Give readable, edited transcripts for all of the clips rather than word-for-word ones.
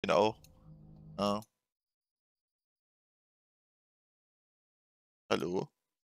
bin auch. Ja. Hallo?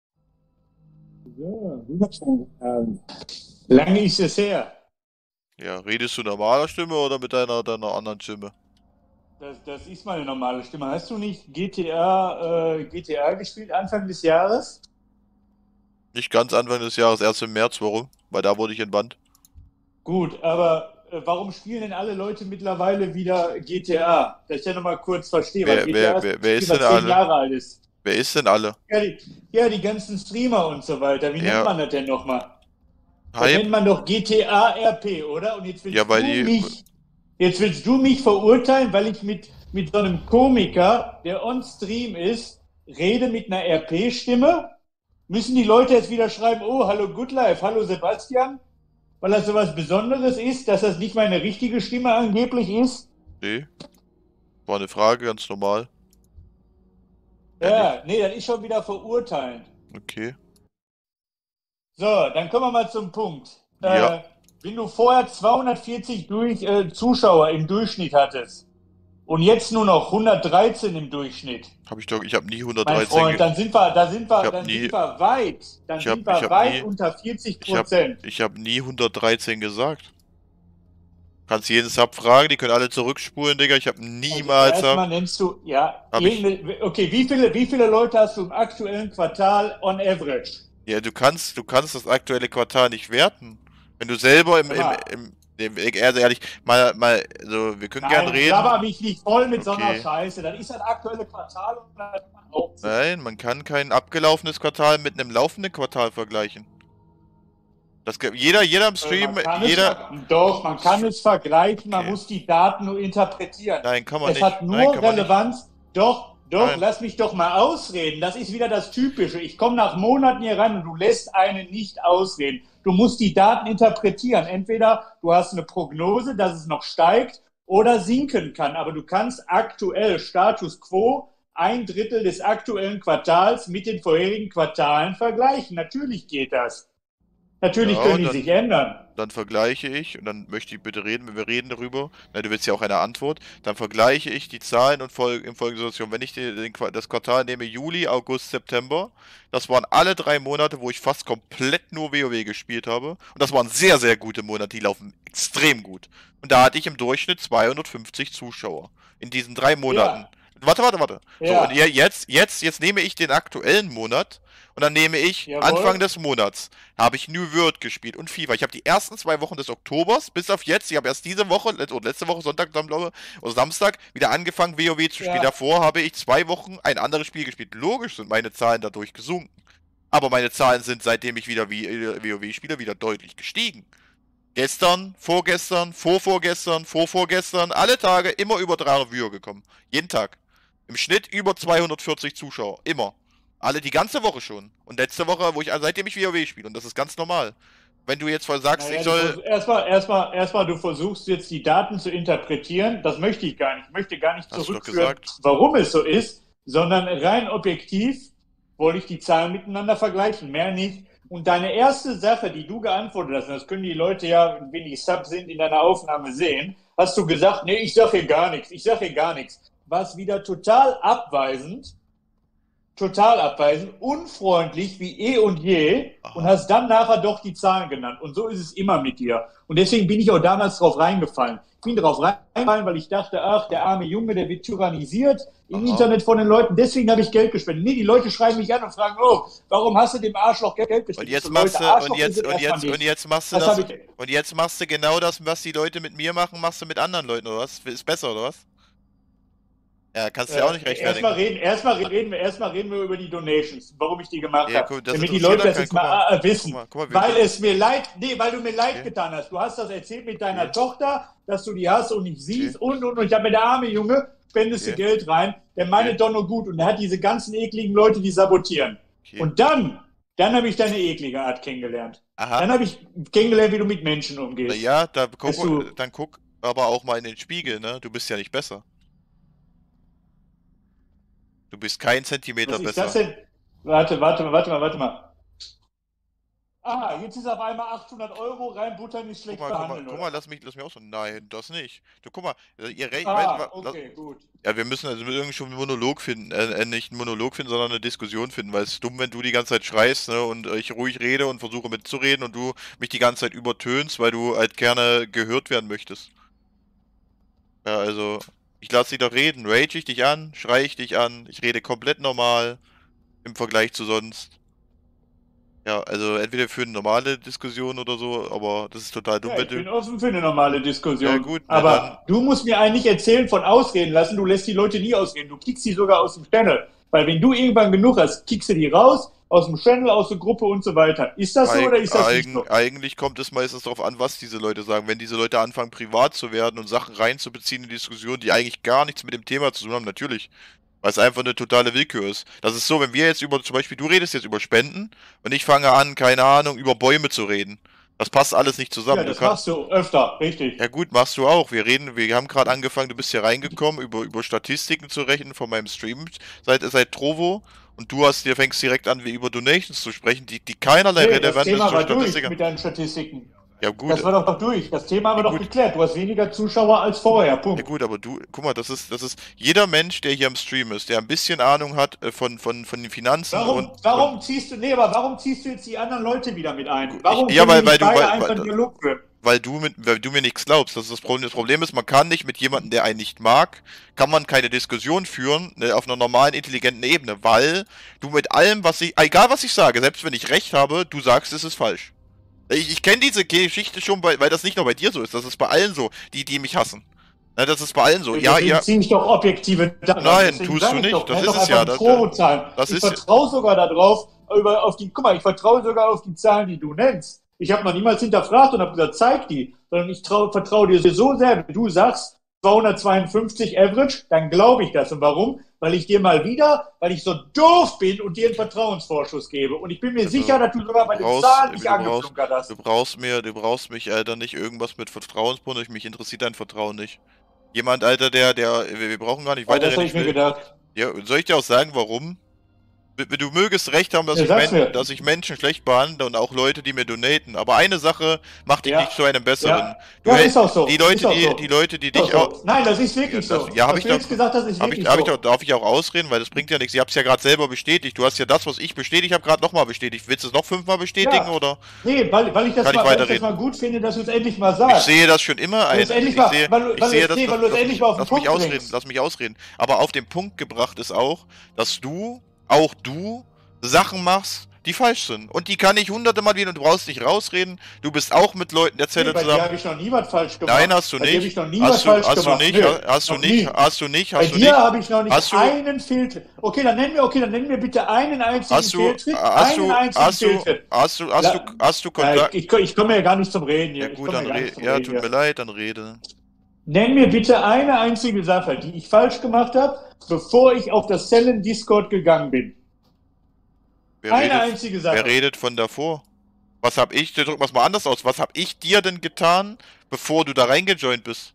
So, lange ist es her. Ja, redest du normaler Stimme oder mit deiner anderen Stimme? Das ist meine normale Stimme. Hast du nicht GTA gespielt Anfang des Jahres? Nicht ganz Anfang des Jahres, erst im März, warum? Weil da wurde ich entbannt. Gut, aber warum spielen denn alle Leute mittlerweile wieder GTA? Dass ich ja nochmal kurz verstehe, weil GTA ist ein Wer Spiel, ist denn was 10 alle? Jahre alt ist. Wer ist denn alle? Ja, die ganzen Streamer und so weiter. Wie nennt Ja, man das denn nochmal? Das Hype? nennt man doch GTA RP, oder? Und Ja, weil die. jetzt willst du mich verurteilen, weil ich mit so einem Komiker, der on Stream ist, rede mit einer RP-Stimme? Müssen die Leute jetzt wieder schreiben, oh, hallo Good Life, hallo Sebastian? Weil das so was Besonderes ist, dass das nicht meine richtige Stimme angeblich ist? Nee, war eine Frage, ganz normal. Ja, Ja, nicht? nee, das ist schon wieder verurteilend. Okay. So, dann kommen wir mal zum Punkt. Ja, Wenn du vorher 240 Zuschauer im Durchschnitt hattest und jetzt nur noch 113 im Durchschnitt, hab ich doch. Ich habe nie mein 113 Freund, ge. dann Ich habe dann nie. sind wir weit, dann sind Ich wir habe weit nie. unter 40 Ich habe. Prozent. Ich habe nie 113 gesagt. Kannst jeden Sub fragen, die können alle zurückspulen, Digga. Ich habe Also niemals. erstmal nennst du, ja, Hab ich. okay, wie viele Leute hast du im aktuellen Quartal on average? Ja, du kannst das aktuelle Quartal nicht werten. Wenn du selber Hör mal, also ehrlich, so, wir können gern nein, reden. laber mich nicht voll mit so einer Okay. Scheiße. Das ist das aktuelle Quartal und das kann man aufzählen. Nein, man kann kein abgelaufenes Quartal mit einem laufenden Quartal vergleichen. Jeder im Stream, Man kann es vergleichen, man okay. muss die Daten nur interpretieren. Nein, kann man Es nicht. hat Nein, nur kann man nicht. Relevanz, Nein. lass mich doch mal ausreden. Das ist wieder das Typische. Ich komme nach Monaten hier ran und du lässt einen nicht ausreden. Du musst die Daten interpretieren. Entweder du hast eine Prognose, dass es noch steigt oder sinken kann. Aber du kannst aktuell Status quo ein Drittel des aktuellen Quartals mit den vorherigen Quartalen vergleichen. Natürlich geht das. Natürlich Ja, können und die sich ändern. dann vergleiche ich, und dann möchte ich bitte reden, wenn wir reden darüber, na, du willst ja auch eine Antwort, dann vergleiche ich die Zahlen und in folgender Situation. Wenn ich das Quartal nehme, Juli, August, September, das waren alle 3 Monate, wo ich fast komplett nur WoW gespielt habe. Und das waren sehr, sehr gute Monate, die laufen extrem gut. Und da hatte ich im Durchschnitt 250 Zuschauer. In diesen 3 Monaten. Ja, Warte. So, und ja, jetzt nehme ich den aktuellen Monat und dann nehme ich Anfang jawohl. des Monats habe ich New World gespielt und FIFA. Ich habe die ersten 2 Wochen des Oktobers bis auf jetzt, ich habe erst diese Woche, oder letzte Woche Sonntag, glaube ich, oder Samstag, wieder angefangen WoW zu spielen. Ja, Davor habe ich 2 Wochen ein anderes Spiel gespielt. Logisch sind meine Zahlen dadurch gesunken. Aber meine Zahlen sind, seitdem ich wieder WoW spiele, wieder deutlich gestiegen. Gestern, vorgestern, vorvorgestern, alle Tage immer über 300 Viewer gekommen. Jeden Tag. Im Schnitt über 240 Zuschauer. Immer. Alle die ganze Woche schon. Und letzte Woche, seitdem ich WoW spiele. Und das ist ganz normal. Wenn du jetzt voll sagst, ich naja, soll. erstmal, du versuchst jetzt die Daten zu interpretieren. Das möchte ich gar nicht. Ich möchte gar nicht Hast du doch zurückführen, gesagt. warum es so ist, sondern rein objektiv wollte ich die Zahlen miteinander vergleichen, mehr nicht. Und deine erste Sache, die du geantwortet hast, und das können die Leute ja, wenn die Sub sind, in deiner Aufnahme sehen, hast du gesagt, nee, ich sage hier gar nichts. War es wieder total abweisend, unfreundlich wie eh und je und Aha. hast dann nachher doch die Zahlen genannt. Und so ist es immer mit dir. Und deswegen bin ich auch damals drauf reingefallen. Ich bin drauf reingefallen, weil ich dachte, ach, der arme Junge, der wird tyrannisiert im Aha. Internet von den Leuten. Deswegen habe ich Geld gespendet. Nee, die Leute schreiben mich an und fragen, oh, warum hast du dem Arschloch Geld Und gespendet? Ich jetzt so, machst Leute, du, Arschloch ist es erstmal und nicht. jetzt machst du Das das, habe ich. und jetzt machst du genau das, was die Leute mit mir machen, machst du mit anderen Leuten, oder was? Ist besser, oder was? Ja, kannst du ja auch nicht rechtfertigen. Erstmal reden wir über die Donations, warum ich die gemacht Ja, habe. guck, das Damit die interessiert Leute doch das keinen. jetzt mal wissen. Guck mal, Weil es mir leid, nee, weil du mir leid okay, getan hast. Du hast das erzählt mit deiner okay, Tochter, dass du die hast und nicht okay, siehst und. Ich habe mir der arme Junge, spendest du okay, Geld rein, der okay, meine doch nur gut und der hat diese ganzen ekligen Leute, die sabotieren. okay. Und dann habe ich deine eklige Art kennengelernt. Aha. Dann habe ich kennengelernt, wie du mit Menschen umgehst. Naja, Dass du, dann guck aber auch mal in den Spiegel, ne? Du bist ja nicht besser. Du bist kein Zentimeter was ist das besser. denn? Warte mal. Ah, jetzt ist auf einmal 800 Euro reinbuttern, ist schlecht behandeln, Guck oder? mal, lass mich auch so. Nein, das nicht. Du, guck mal, Ah, okay, gut. ja, wir müssen also irgendwie schon einen Monolog finden, nicht einen Monolog finden, sondern eine Diskussion finden, weil es ist dumm, wenn du die ganze Zeit schreist, ne, und ich ruhig rede und versuche mitzureden und du mich die ganze Zeit übertönst, weil du halt gerne gehört werden möchtest. Ja, also, ich lasse dich doch reden, rage ich dich an, schreie ich dich an, ich rede komplett normal im Vergleich zu sonst. Ja, also entweder für eine normale Diskussion oder so, aber das ist total dumm, Ja, wenn ich du. bin offen für eine normale Ja Diskussion. gut, na dann. Aber du musst mir eigentlich erzählen von Ausreden lassen. Du lässt die Leute nie ausreden. Du kickst sie sogar aus dem Channel. Weil wenn du irgendwann genug hast, kickst du die raus, aus dem Channel, aus der Gruppe und so weiter. Ist das so oder ist das nicht so? Eigentlich kommt es meistens darauf an, was diese Leute sagen. Wenn diese Leute anfangen, privat zu werden und Sachen reinzubeziehen in die Diskussion, die eigentlich gar nichts mit dem Thema zu tun haben, natürlich. Weil es einfach eine totale Willkür ist. Das ist so, wenn wir jetzt über, zum Beispiel, du redest jetzt über Spenden und ich fange an, keine Ahnung, über Bäume zu reden. Das passt alles nicht Ja, zusammen. das machst du öfter, richtig. Ja gut, machst du auch. Wir haben gerade angefangen, du bist hier reingekommen, über Statistiken zu rechnen von meinem Stream seit Trovo. Und fängst direkt an, wie über Donations zu sprechen, die keinerlei Nee, das Relevanz ist Thema zur war durch Statistik. mit deinen Statistiken. Ja gut, Das war doch durch. Das Thema haben wir ja doch gut, geklärt. Du hast weniger Zuschauer als vorher. ja Punkt. gut, aber du, guck mal, das ist jeder Mensch, der hier am Stream ist, der ein bisschen Ahnung hat von den Finanzen und Warum ziehst du, nee, aber warum ziehst du jetzt die anderen Leute wieder mit ein? ich, Warum ja, können die weil nicht du, beide einfach einen Dialog führen? weil du mir nichts glaubst. Das ist das Problem. Das Problem ist, man kann nicht mit jemandem, der einen nicht mag, kann man keine Diskussion führen, ne, auf einer normalen, intelligenten Ebene, weil du mit allem, egal was ich sage, selbst wenn ich recht habe, du sagst, es ist falsch. Ich kenne diese Geschichte schon, weil das nicht nur bei dir so ist, das ist bei allen so, die mich hassen. Ne, das ist bei allen so. Ja, Deswegen ziehe ich doch objektive Daten. nein, Deswegen tust sage du ich nicht. doch, Das nenn ist doch es ja. einfach Pro-Zahlen. Das Ich ist vertraue sogar darauf, guck mal, ich vertraue sogar auf die Zahlen, die du nennst. Ich habe noch niemals hinterfragt und habe gesagt, zeig die. Sondern ich vertraue dir so sehr, wenn du sagst, 252 Average, dann glaube ich das. Und warum? Weil ich so doof bin und dir einen Vertrauensvorschuss gebe. Und ich bin mir sicher, dass du sogar bei den Zahlen nicht angeflunkert hast. Du brauchst mich, Alter, nicht irgendwas mit Vertrauensbonus. Mich interessiert dein Vertrauen nicht. Jemand, Alter, wir brauchen gar nicht weiter. Das habe ich mir gedacht. Ja, soll ich dir auch sagen, warum? Du mögest recht haben, Ja, dass ich Menschen schlecht behandle und auch Leute, die mir donaten. Aber eine Sache macht dich Ja. nicht zu einem besseren. Ja, ist auch so. Die Leute, Ist auch so. die Leute, die Ist auch dich so. auch. Nein, das ist wirklich so. Ja, Was du jetzt gesagt hast, ist wirklich so. darf ich auch ausreden, weil das bringt ja nichts. Ich hab's ja gerade selber bestätigt. Du hast ja das, was ich bestätigt habe, gerade nochmal bestätigt. Willst du es noch 5-mal bestätigen, Ja. oder? Nee, weil ich das Kann ich mal, weil ich das weiterreden? mal gut finde, dass du es endlich mal Ich sagst. sehe das schon immer ein. Weil du es endlich mal auf den Lass mich Punkt ausreden, bringst. lass mich ausreden. Aber auf den Punkt gebracht ist auch, dass auch du, Sachen machst, die falsch sind. Und die kann ich hunderte Mal wieder und du brauchst nicht rausreden. Du bist auch mit Leuten der Zelle Bei dir zusammen. habe ich noch nie was falsch gemacht. Nein, hast du Bei dir habe nicht. ich noch nie was falsch gemacht. Nee, noch nie. Bei dir habe ich noch nicht einen Fehltritt. Okay, dann nenn mir bitte einen einzigen Fehltritt. Hast du Kontakt? Ich komme ja gar nicht zum Reden hier. Ja gut, dann rede. Ja, tut mir leid, dann rede. Nenn mir bitte eine einzige Sache, die ich falsch gemacht habe, bevor ich auf das Zellen-Discord gegangen bin. Einzige Sache. Wer redet von davor? Drücken wir es mal anders aus. Was hab ich dir denn getan, bevor du da reingejoint bist?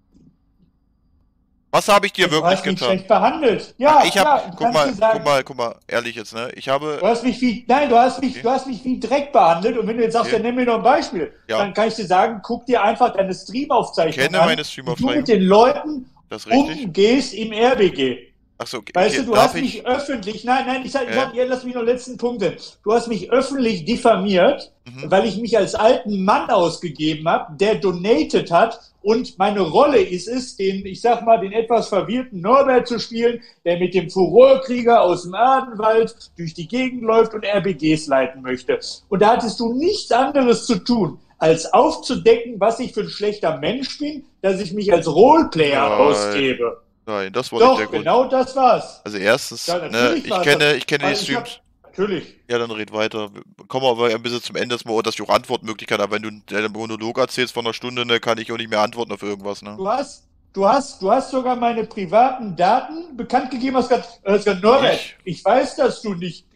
Was habe ich dir wirklich getan? Du hast mich getan? schlecht behandelt. Ja, guck mal, ehrlich jetzt, ne? Du hast mich wie Dreck behandelt und wenn du jetzt sagst, dann nimm mir noch ein Beispiel, dann kann ich dir sagen, guck dir einfach deine Streamaufzeichnung an. Ich kenne meine Streamaufzeichnung. Wie du mit den Leuten das richtig? umgehst im RBG. Achso, okay. Weißt du, du hast mich öffentlich, lass mich noch letzten Punkt sehen. Du hast mich öffentlich diffamiert, weil ich mich als alten Mann ausgegeben habe, der donated hat und meine Rolle ist es, den etwas verwirrten Norbert zu spielen, der mit dem Furorkrieger aus dem Adenwald durch die Gegend läuft und RBGs leiten möchte. Und da hattest du nichts anderes zu tun, als aufzudecken, was ich für ein schlechter Mensch bin, dass ich mich als Roleplayer ausgebe. Nein, das war nicht der Grund. Genau das war's. Also erstens, Ja, ne, ich kenne die Streams. Natürlich. Ja, dann red weiter. Kommen wir aber ein bisschen zum Ende, dass ich auch Antwortmöglichkeiten habe. Wenn du einen Monolog erzählst von einer Stunde, ne, kann ich auch nicht mehr antworten auf irgendwas, ne? Du hast sogar meine privaten Daten bekannt gegeben, hast gesagt, Norbert, ich weiß, dass du nicht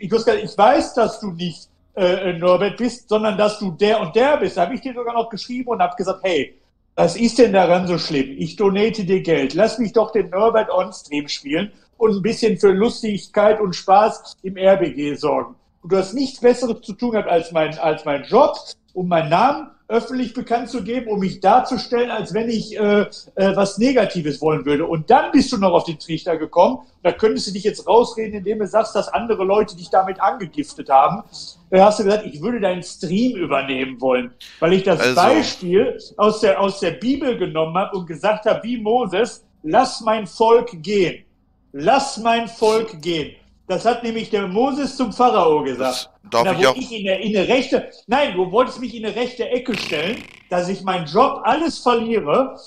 Norbert bist, sondern dass du der und der bist. Da habe ich dir sogar noch geschrieben und habe gesagt, hey, was ist denn daran so schlimm? Ich donate dir Geld. Lass mich doch den Norbert on-stream spielen und ein bisschen für Lustigkeit und Spaß im RBG sorgen. und du hast nichts Besseres zu tun gehabt als mein Job, um meinen Namen öffentlich bekannt zu geben, um mich darzustellen, als wenn ich was Negatives wollen würde. Und dann bist du noch auf den Trichter gekommen. Da könntest du dich jetzt rausreden, indem du sagst, dass andere Leute dich damit angegiftet haben. Da hast du gesagt, ich würde deinen Stream übernehmen wollen, weil ich das Beispiel aus der Bibel genommen habe und gesagt habe, wie Moses, lass mein Volk gehen. Lass mein Volk gehen. Das hat nämlich der Moses zum Pharao gesagt. Darf da, ich auch? Ich in eine rechte, nein, du wolltest mich in eine rechte Ecke stellen, dass ich meinen Job alles verliere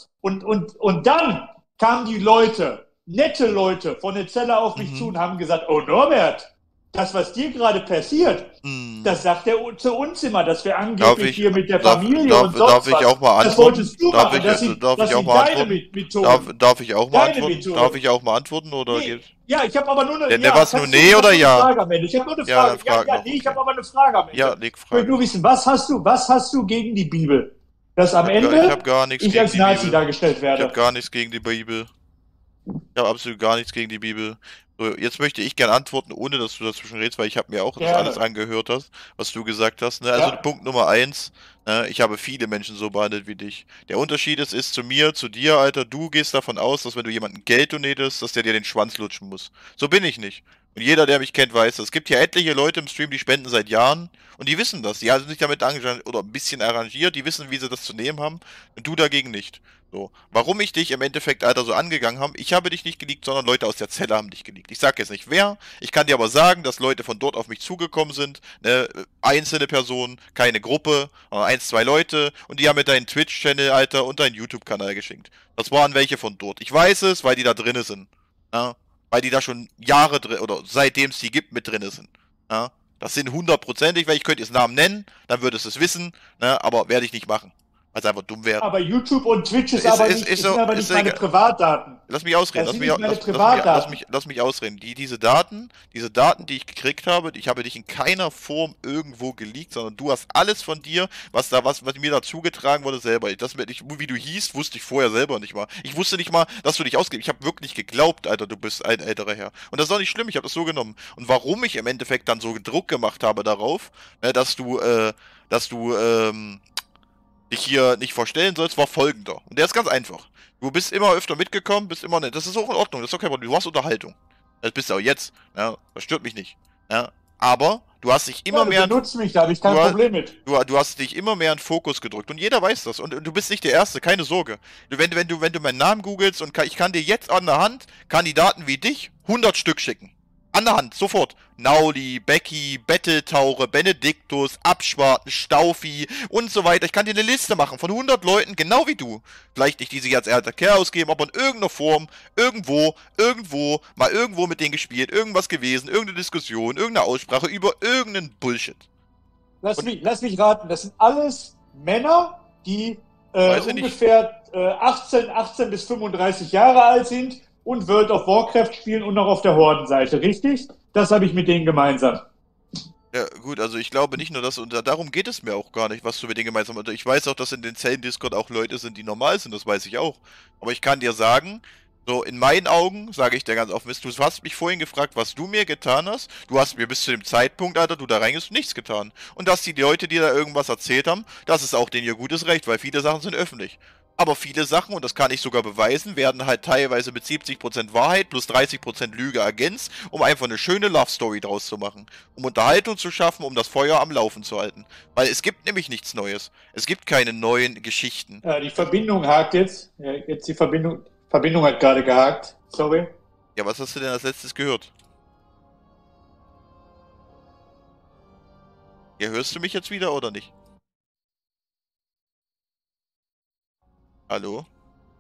und dann kamen die Leute, nette Leute von der Zelle auf mich zu und haben gesagt, oh Norbert, das, was dir gerade passiert, das sagt er zu uns immer, dass wir angeblich hier mit der Familie und sonst darf ich auch mal antworten? Das wolltest du Darf machen, ich, das sind darf ich auch mal deine antworten? Methoden. Darf ich auch mal Deine antworten? Methode. Darf ich auch mal antworten? Oder Nee. geht's? Ja, ich habe aber nur eine Ja, was, nur nee oder ja? Frage am Ende. Ich habe nur eine Ja, Frage. dann frag noch, Ich habe aber eine Frage am Ende. Ja, leg Ich will Frage. nur wissen, was hast du gegen die Bibel? Dass am Ende Ich hab gar nichts ich gegen als die Nazi Bibel. dargestellt Ich werde. habe gar nichts gegen die Bibel. Ich habe absolut gar nichts gegen die Bibel. So, jetzt möchte ich gerne antworten, ohne dass du dazwischen redest, weil ich habe mir auch das alles angehört hast, was du gesagt hast. Ne? Also Ja. Punkt Nummer 1, ich habe viele Menschen so behandelt wie dich. Der Unterschied ist zu mir, zu dir, Alter, du gehst davon aus, dass wenn du jemandem Geld donierst, dass der dir den Schwanz lutschen muss. So bin ich nicht. Und jeder, der mich kennt, weiß das. Es gibt hier etliche Leute im Stream, die spenden seit Jahren und die wissen das. Die haben sich damit arrangiert oder ein bisschen arrangiert, die wissen, wie sie das zu nehmen haben und du dagegen nicht. So, warum ich dich im Endeffekt, Alter, so angegangen habe, ich habe dich nicht geleakt, sondern Leute aus der Zelle haben dich geleakt. Ich sag jetzt nicht wer, ich kann dir aber sagen, dass Leute von dort auf mich zugekommen sind, ne, einzelne Personen, keine Gruppe, sondern 1, 2 Leute und die haben mir deinen Twitch-Channel, Alter, und deinen YouTube-Kanal geschenkt. Das waren welche von dort. Ich weiß es, weil die da drinne sind. Ja? Weil die da schon Jahre drin, oder seitdem es die gibt, mit drinne sind. Ja? Das sind 100%ig, weil ich könnte jetzt Namen nennen, dann würdest du es wissen, ne, aber werde ich nicht machen. Weil es einfach dumm wäre. Aber YouTube und Twitch sind aber nicht meine Privatdaten. Lass mich ausreden, Das sind nicht meine Privatdaten. lass mich ausreden. Diese Daten, die ich gekriegt habe, ich habe dich in keiner Form irgendwo geleakt, sondern du hast alles von dir, was mir da zugetragen wurde, selber. Wie du hießt, wusste ich vorher selber nicht mal. Ich wusste nicht mal, dass du dich ausgibst. Ich habe wirklich geglaubt, Alter, du bist ein älterer Herr. Und das ist auch nicht schlimm, ich habe das so genommen. Und warum ich im Endeffekt dann so Druck gemacht habe darauf, dass du dich hier nicht vorstellen sollst, war folgender. Und der ist ganz einfach. Du bist immer öfter mitgekommen, bist immer nett. Das ist auch in Ordnung, das ist okay, aber du hast Unterhaltung. Das bist du auch jetzt. Ja, das stört mich nicht. Ja, aber du hast dich immer mehr. Du benutzt mich, da habe ich kein Problem mit. Du hast dich immer mehr in Fokus gedrückt und jeder weiß das. Und du bist nicht der Erste, keine Sorge. Wenn du meinen Namen googelst und ich kann dir jetzt an der Hand Kandidaten wie dich 100 Stück schicken. An der Hand, sofort. Nauli, Becky, Betteltaure, Benediktus, Abschwarten, Staufi und so weiter. Ich kann dir eine Liste machen von 100 Leuten, genau wie du. Vielleicht nicht, die sich als alter Kerl ausgeben, aber in irgendeiner Form, irgendwo, mal irgendwo mit denen gespielt, irgendwas gewesen, irgendeine Diskussion, irgendeine Aussprache über irgendeinen Bullshit. Lass mich raten, das sind alles Männer, die ungefähr 18 bis 35 Jahre alt sind und World of Warcraft spielen und noch auf der Hordenseite, richtig? Das habe ich mit denen gemeinsam. Ja, gut, also ich glaube nicht nur das, und darum geht es mir auch gar nicht, was du mit denen gemeinsam hast. Ich weiß auch, dass in den Zellen-Discord auch Leute sind, die normal sind, das weiß ich auch. Aber ich kann dir sagen, so in meinen Augen, sage ich dir ganz offen, du hast mich vorhin gefragt, was du mir getan hast. Du hast mir bis zu dem Zeitpunkt, Alter, du da reingehst, nichts getan. Und dass die Leute, die da irgendwas erzählt haben, das ist auch denen ihr gutes Recht, weil viele Sachen sind öffentlich. Aber viele Sachen, und das kann ich sogar beweisen, werden halt teilweise mit 70% Wahrheit plus 30% Lüge ergänzt, um einfach eine schöne Love Story draus zu machen. Um Unterhaltung zu schaffen, um das Feuer am Laufen zu halten. Weil es gibt nämlich nichts Neues. Es gibt keine neuen Geschichten. Die Verbindung hakt jetzt. Ja, jetzt die Verbindung hat gerade gehakt. Sorry. Ja, was hast du denn als letztes gehört? Ja, hörst du mich jetzt wieder oder nicht? Hallo?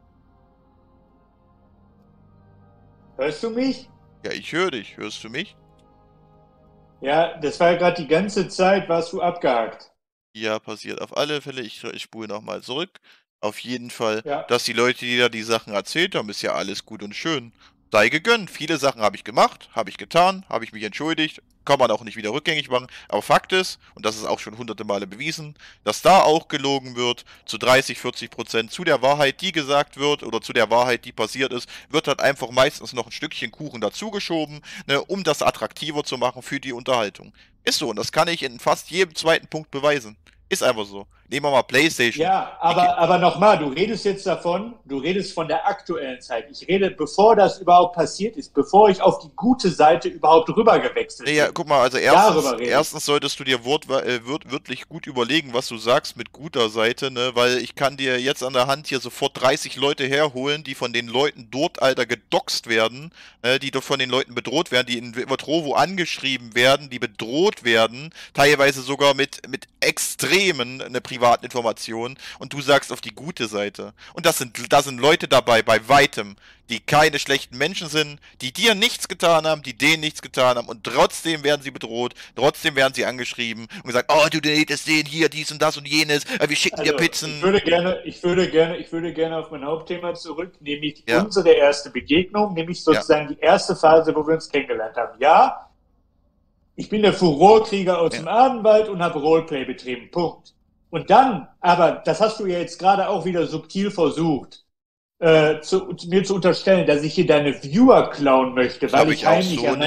Hörst du mich? Ja, ich höre dich. Hörst du mich? Ja, das war ja gerade die ganze Zeit, warst du abgehakt. Ja, passiert. Auf alle Fälle, ich spule nochmal zurück. Auf jeden Fall, Ja. dass die Leute, die da die Sachen erzählt haben, ist ja alles gut und schön. sei gegönnt. Viele Sachen habe ich gemacht, habe ich getan, habe ich mich entschuldigt, kann man auch nicht wieder rückgängig machen. Aber Fakt ist, und das ist auch schon hunderte Male bewiesen, dass da auch gelogen wird, zu 30-40% zu der Wahrheit, die gesagt wird, oder zu der Wahrheit, die passiert ist, wird halt einfach meistens noch ein Stückchen Kuchen dazugeschoben, ne, um das attraktiver zu machen für die Unterhaltung. Ist so, und das kann ich in fast jedem zweiten Punkt beweisen. Ist einfach so. Nehmen wir mal PlayStation. Ja, aber nochmal, du redest jetzt davon, du redest von der aktuellen Zeit. Ich rede, bevor das überhaupt passiert ist, bevor ich auf die gute Seite überhaupt rüber gewechselt bin. Ja, guck mal, also erstens solltest du dir wörtlich gut überlegen, was du sagst mit guter Seite, ne, weil ich kann dir jetzt an der Hand hier sofort 30 Leute herholen, die von den Leuten dort, Alter, gedoxt werden, die doch von den Leuten bedroht werden, die in Trovo angeschrieben werden, die bedroht werden, teilweise sogar mit extremen, eine privaten Informationen, und du sagst auf die gute Seite. Und da sind Leute dabei, bei weitem, die keine schlechten Menschen sind, die dir nichts getan haben, die denen nichts getan haben, und trotzdem werden sie bedroht, trotzdem werden sie angeschrieben und gesagt, oh, du hättest den hier, dies und das und jenes, wir schicken dir Pizzen. Ich würde gerne auf mein Hauptthema zurück, nämlich unsere erste Begegnung, nämlich sozusagen die erste Phase, wo wir uns kennengelernt haben. Ja, ich bin der Furorkrieger aus dem Adenwald und habe Roleplay betrieben. Punkt. Und dann, aber das hast du ja jetzt gerade auch wieder subtil versucht, mir zu unterstellen, dass ich hier deine Viewer klauen möchte, weil ich eigentlich an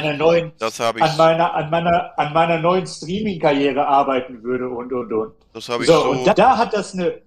meiner neuen Streaming-Karriere arbeiten würde und. Das habe ich so. Und da hat das eine.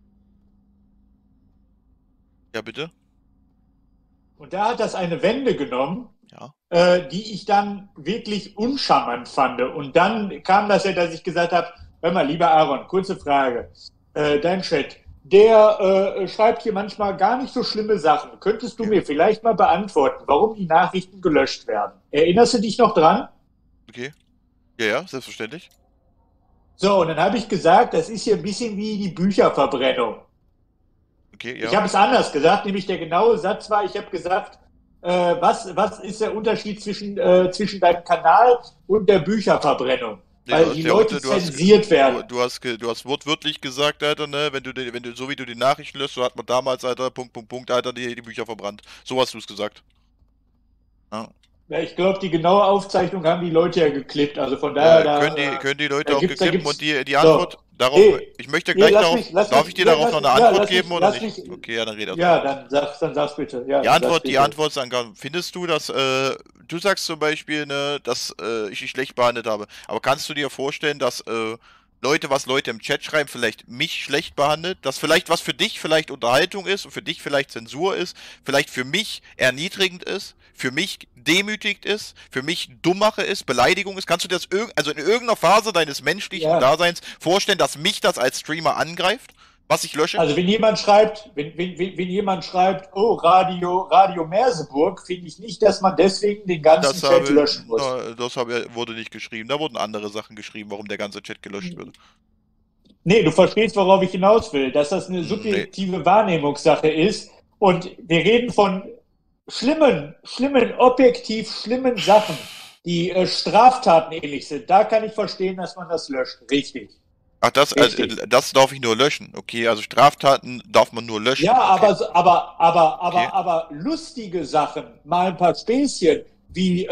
Ja, bitte? Und da hat das eine Wende genommen, die ich dann wirklich uncharmant fand. Und dann kam das ja, dass ich gesagt habe, hör mal, lieber Aaron, kurze Frage. Dein Chat, der schreibt hier manchmal gar nicht so schlimme Sachen. Könntest du mir vielleicht mal beantworten, warum die Nachrichten gelöscht werden? Erinnerst du dich noch dran? Okay. Ja, selbstverständlich. So, und dann habe ich gesagt, das ist hier ein bisschen wie die Bücherverbrennung. Okay, ja. Ich habe es anders gesagt, nämlich der genaue Satz war, ich habe gesagt, was ist der Unterschied zwischen deinem Kanal und der Bücherverbrennung? Weil die Leute zensiert werden. Du hast wortwörtlich gesagt, Alter, ne, wenn du, so wie du die Nachrichten löscht, so hat man damals, Alter, Alter, die Bücher verbrannt. So hast du es gesagt. Ja. Ja, ich glaube, die genaue Aufzeichnung haben die Leute ja geklippt, also von daher... können die Leute auch geklippen und die Antwort darauf... Ich möchte gleich darf ich dir darauf noch eine Antwort geben oder nicht? Okay, ja, dann rede Ja, dann sag's bitte. Ja, die Antwort sagen kann, findest du, dass, du sagst zum Beispiel, ne, dass ich dich schlecht behandelt habe, aber kannst du dir vorstellen, dass Leute im Chat schreiben, vielleicht mich schlecht behandelt, dass vielleicht was für dich vielleicht Unterhaltung ist und für dich vielleicht Zensur ist, vielleicht für mich erniedrigend ist, für mich demütigt ist, für mich Dummmache ist, Beleidigung ist? Kannst du dir das in irgendeiner Phase deines menschlichen Daseins vorstellen, dass mich das als Streamer angreift, was ich lösche? Also wenn jemand schreibt, oh, Radio Merseburg, finde ich nicht, dass man deswegen den ganzen Chat löschen muss. Wurde nicht geschrieben. Da wurden andere Sachen geschrieben, warum der ganze Chat gelöscht wird. Nee, du verstehst, worauf ich hinaus will, dass das eine subjektive Wahrnehmungssache ist. Und wir reden von objektiv schlimmen Sachen, die Straftaten ähnlich sind. Da kann ich verstehen, dass man das löscht. Richtig. Ach, das darf ich nur löschen. Okay, also Straftaten darf man nur löschen. Ja, okay. aber lustige Sachen, mal ein paar Späßchen, wie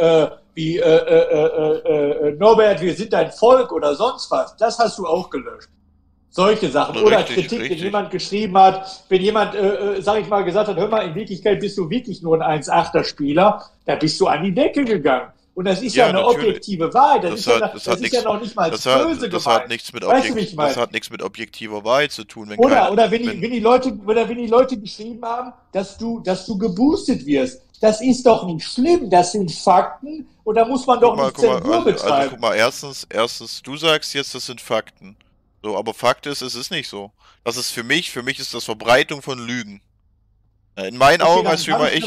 Norbert, wir sind ein Volk oder sonst was, das hast du auch gelöscht. Solche Sachen. Oder Kritik, wenn jemand geschrieben hat, wenn jemand, sag ich mal, gesagt hat, hör mal, in Wirklichkeit bist du wirklich nur ein 1,8er Spieler, da bist du an die Decke gegangen. Und das ist ja eine objektive Wahrheit. Das ist ja noch nicht mal böse gemeint. Das hat nichts mit objektiver Wahrheit zu tun. Wenn die Leute geschrieben haben, dass du geboostet wirst. Das ist doch nicht schlimm. Das sind Fakten. Und da muss man doch nicht Zensur betreiben. Also guck mal, erstens, du sagst jetzt, das sind Fakten. So, aber Fakt ist, es ist nicht so. Das ist für mich ist das Verbreitung von Lügen. In meinen Augen als Streamer, ich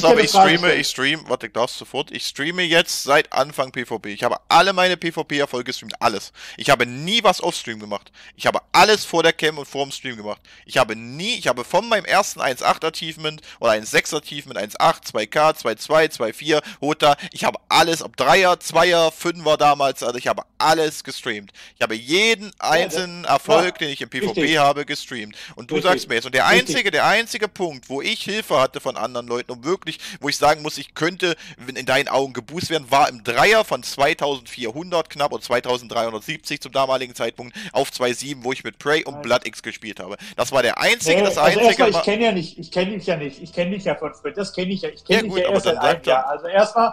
streame jetzt seit Anfang PvP. Ich habe alle meine PvP-Erfolge gestreamt, alles. Ich habe nie was off-Stream gemacht. Ich habe alles vor der Cam und vor dem Stream gemacht. Ich habe von meinem ersten 1.8 oder 1.6 Achievement, 1.8, 2K, 2.2, 2.4, Hota, ich habe alles, ob 3er, 2er, 5er damals, also ich habe alles gestreamt. Ich habe jeden einzelnen Erfolg, den ich im PvP habe, gestreamt. Und du sagst mir jetzt, und der einzige Punkt, wo ich Hilfe hatte von anderen Leuten, um wirklich, wo ich sagen muss, ich könnte in deinen Augen geboost werden, war im Dreier von 2400 knapp und 2370 zum damaligen Zeitpunkt auf 2.7, wo ich mit Prey und Blood X gespielt habe. Das war der einzige, das also einzige. Erstmal, ich kenne dich ja nicht. Ich kenne dich ja von Sprint, das kenne ich ja. Ich kenne dich gut, ja erst seit einem Jahr. Also erstmal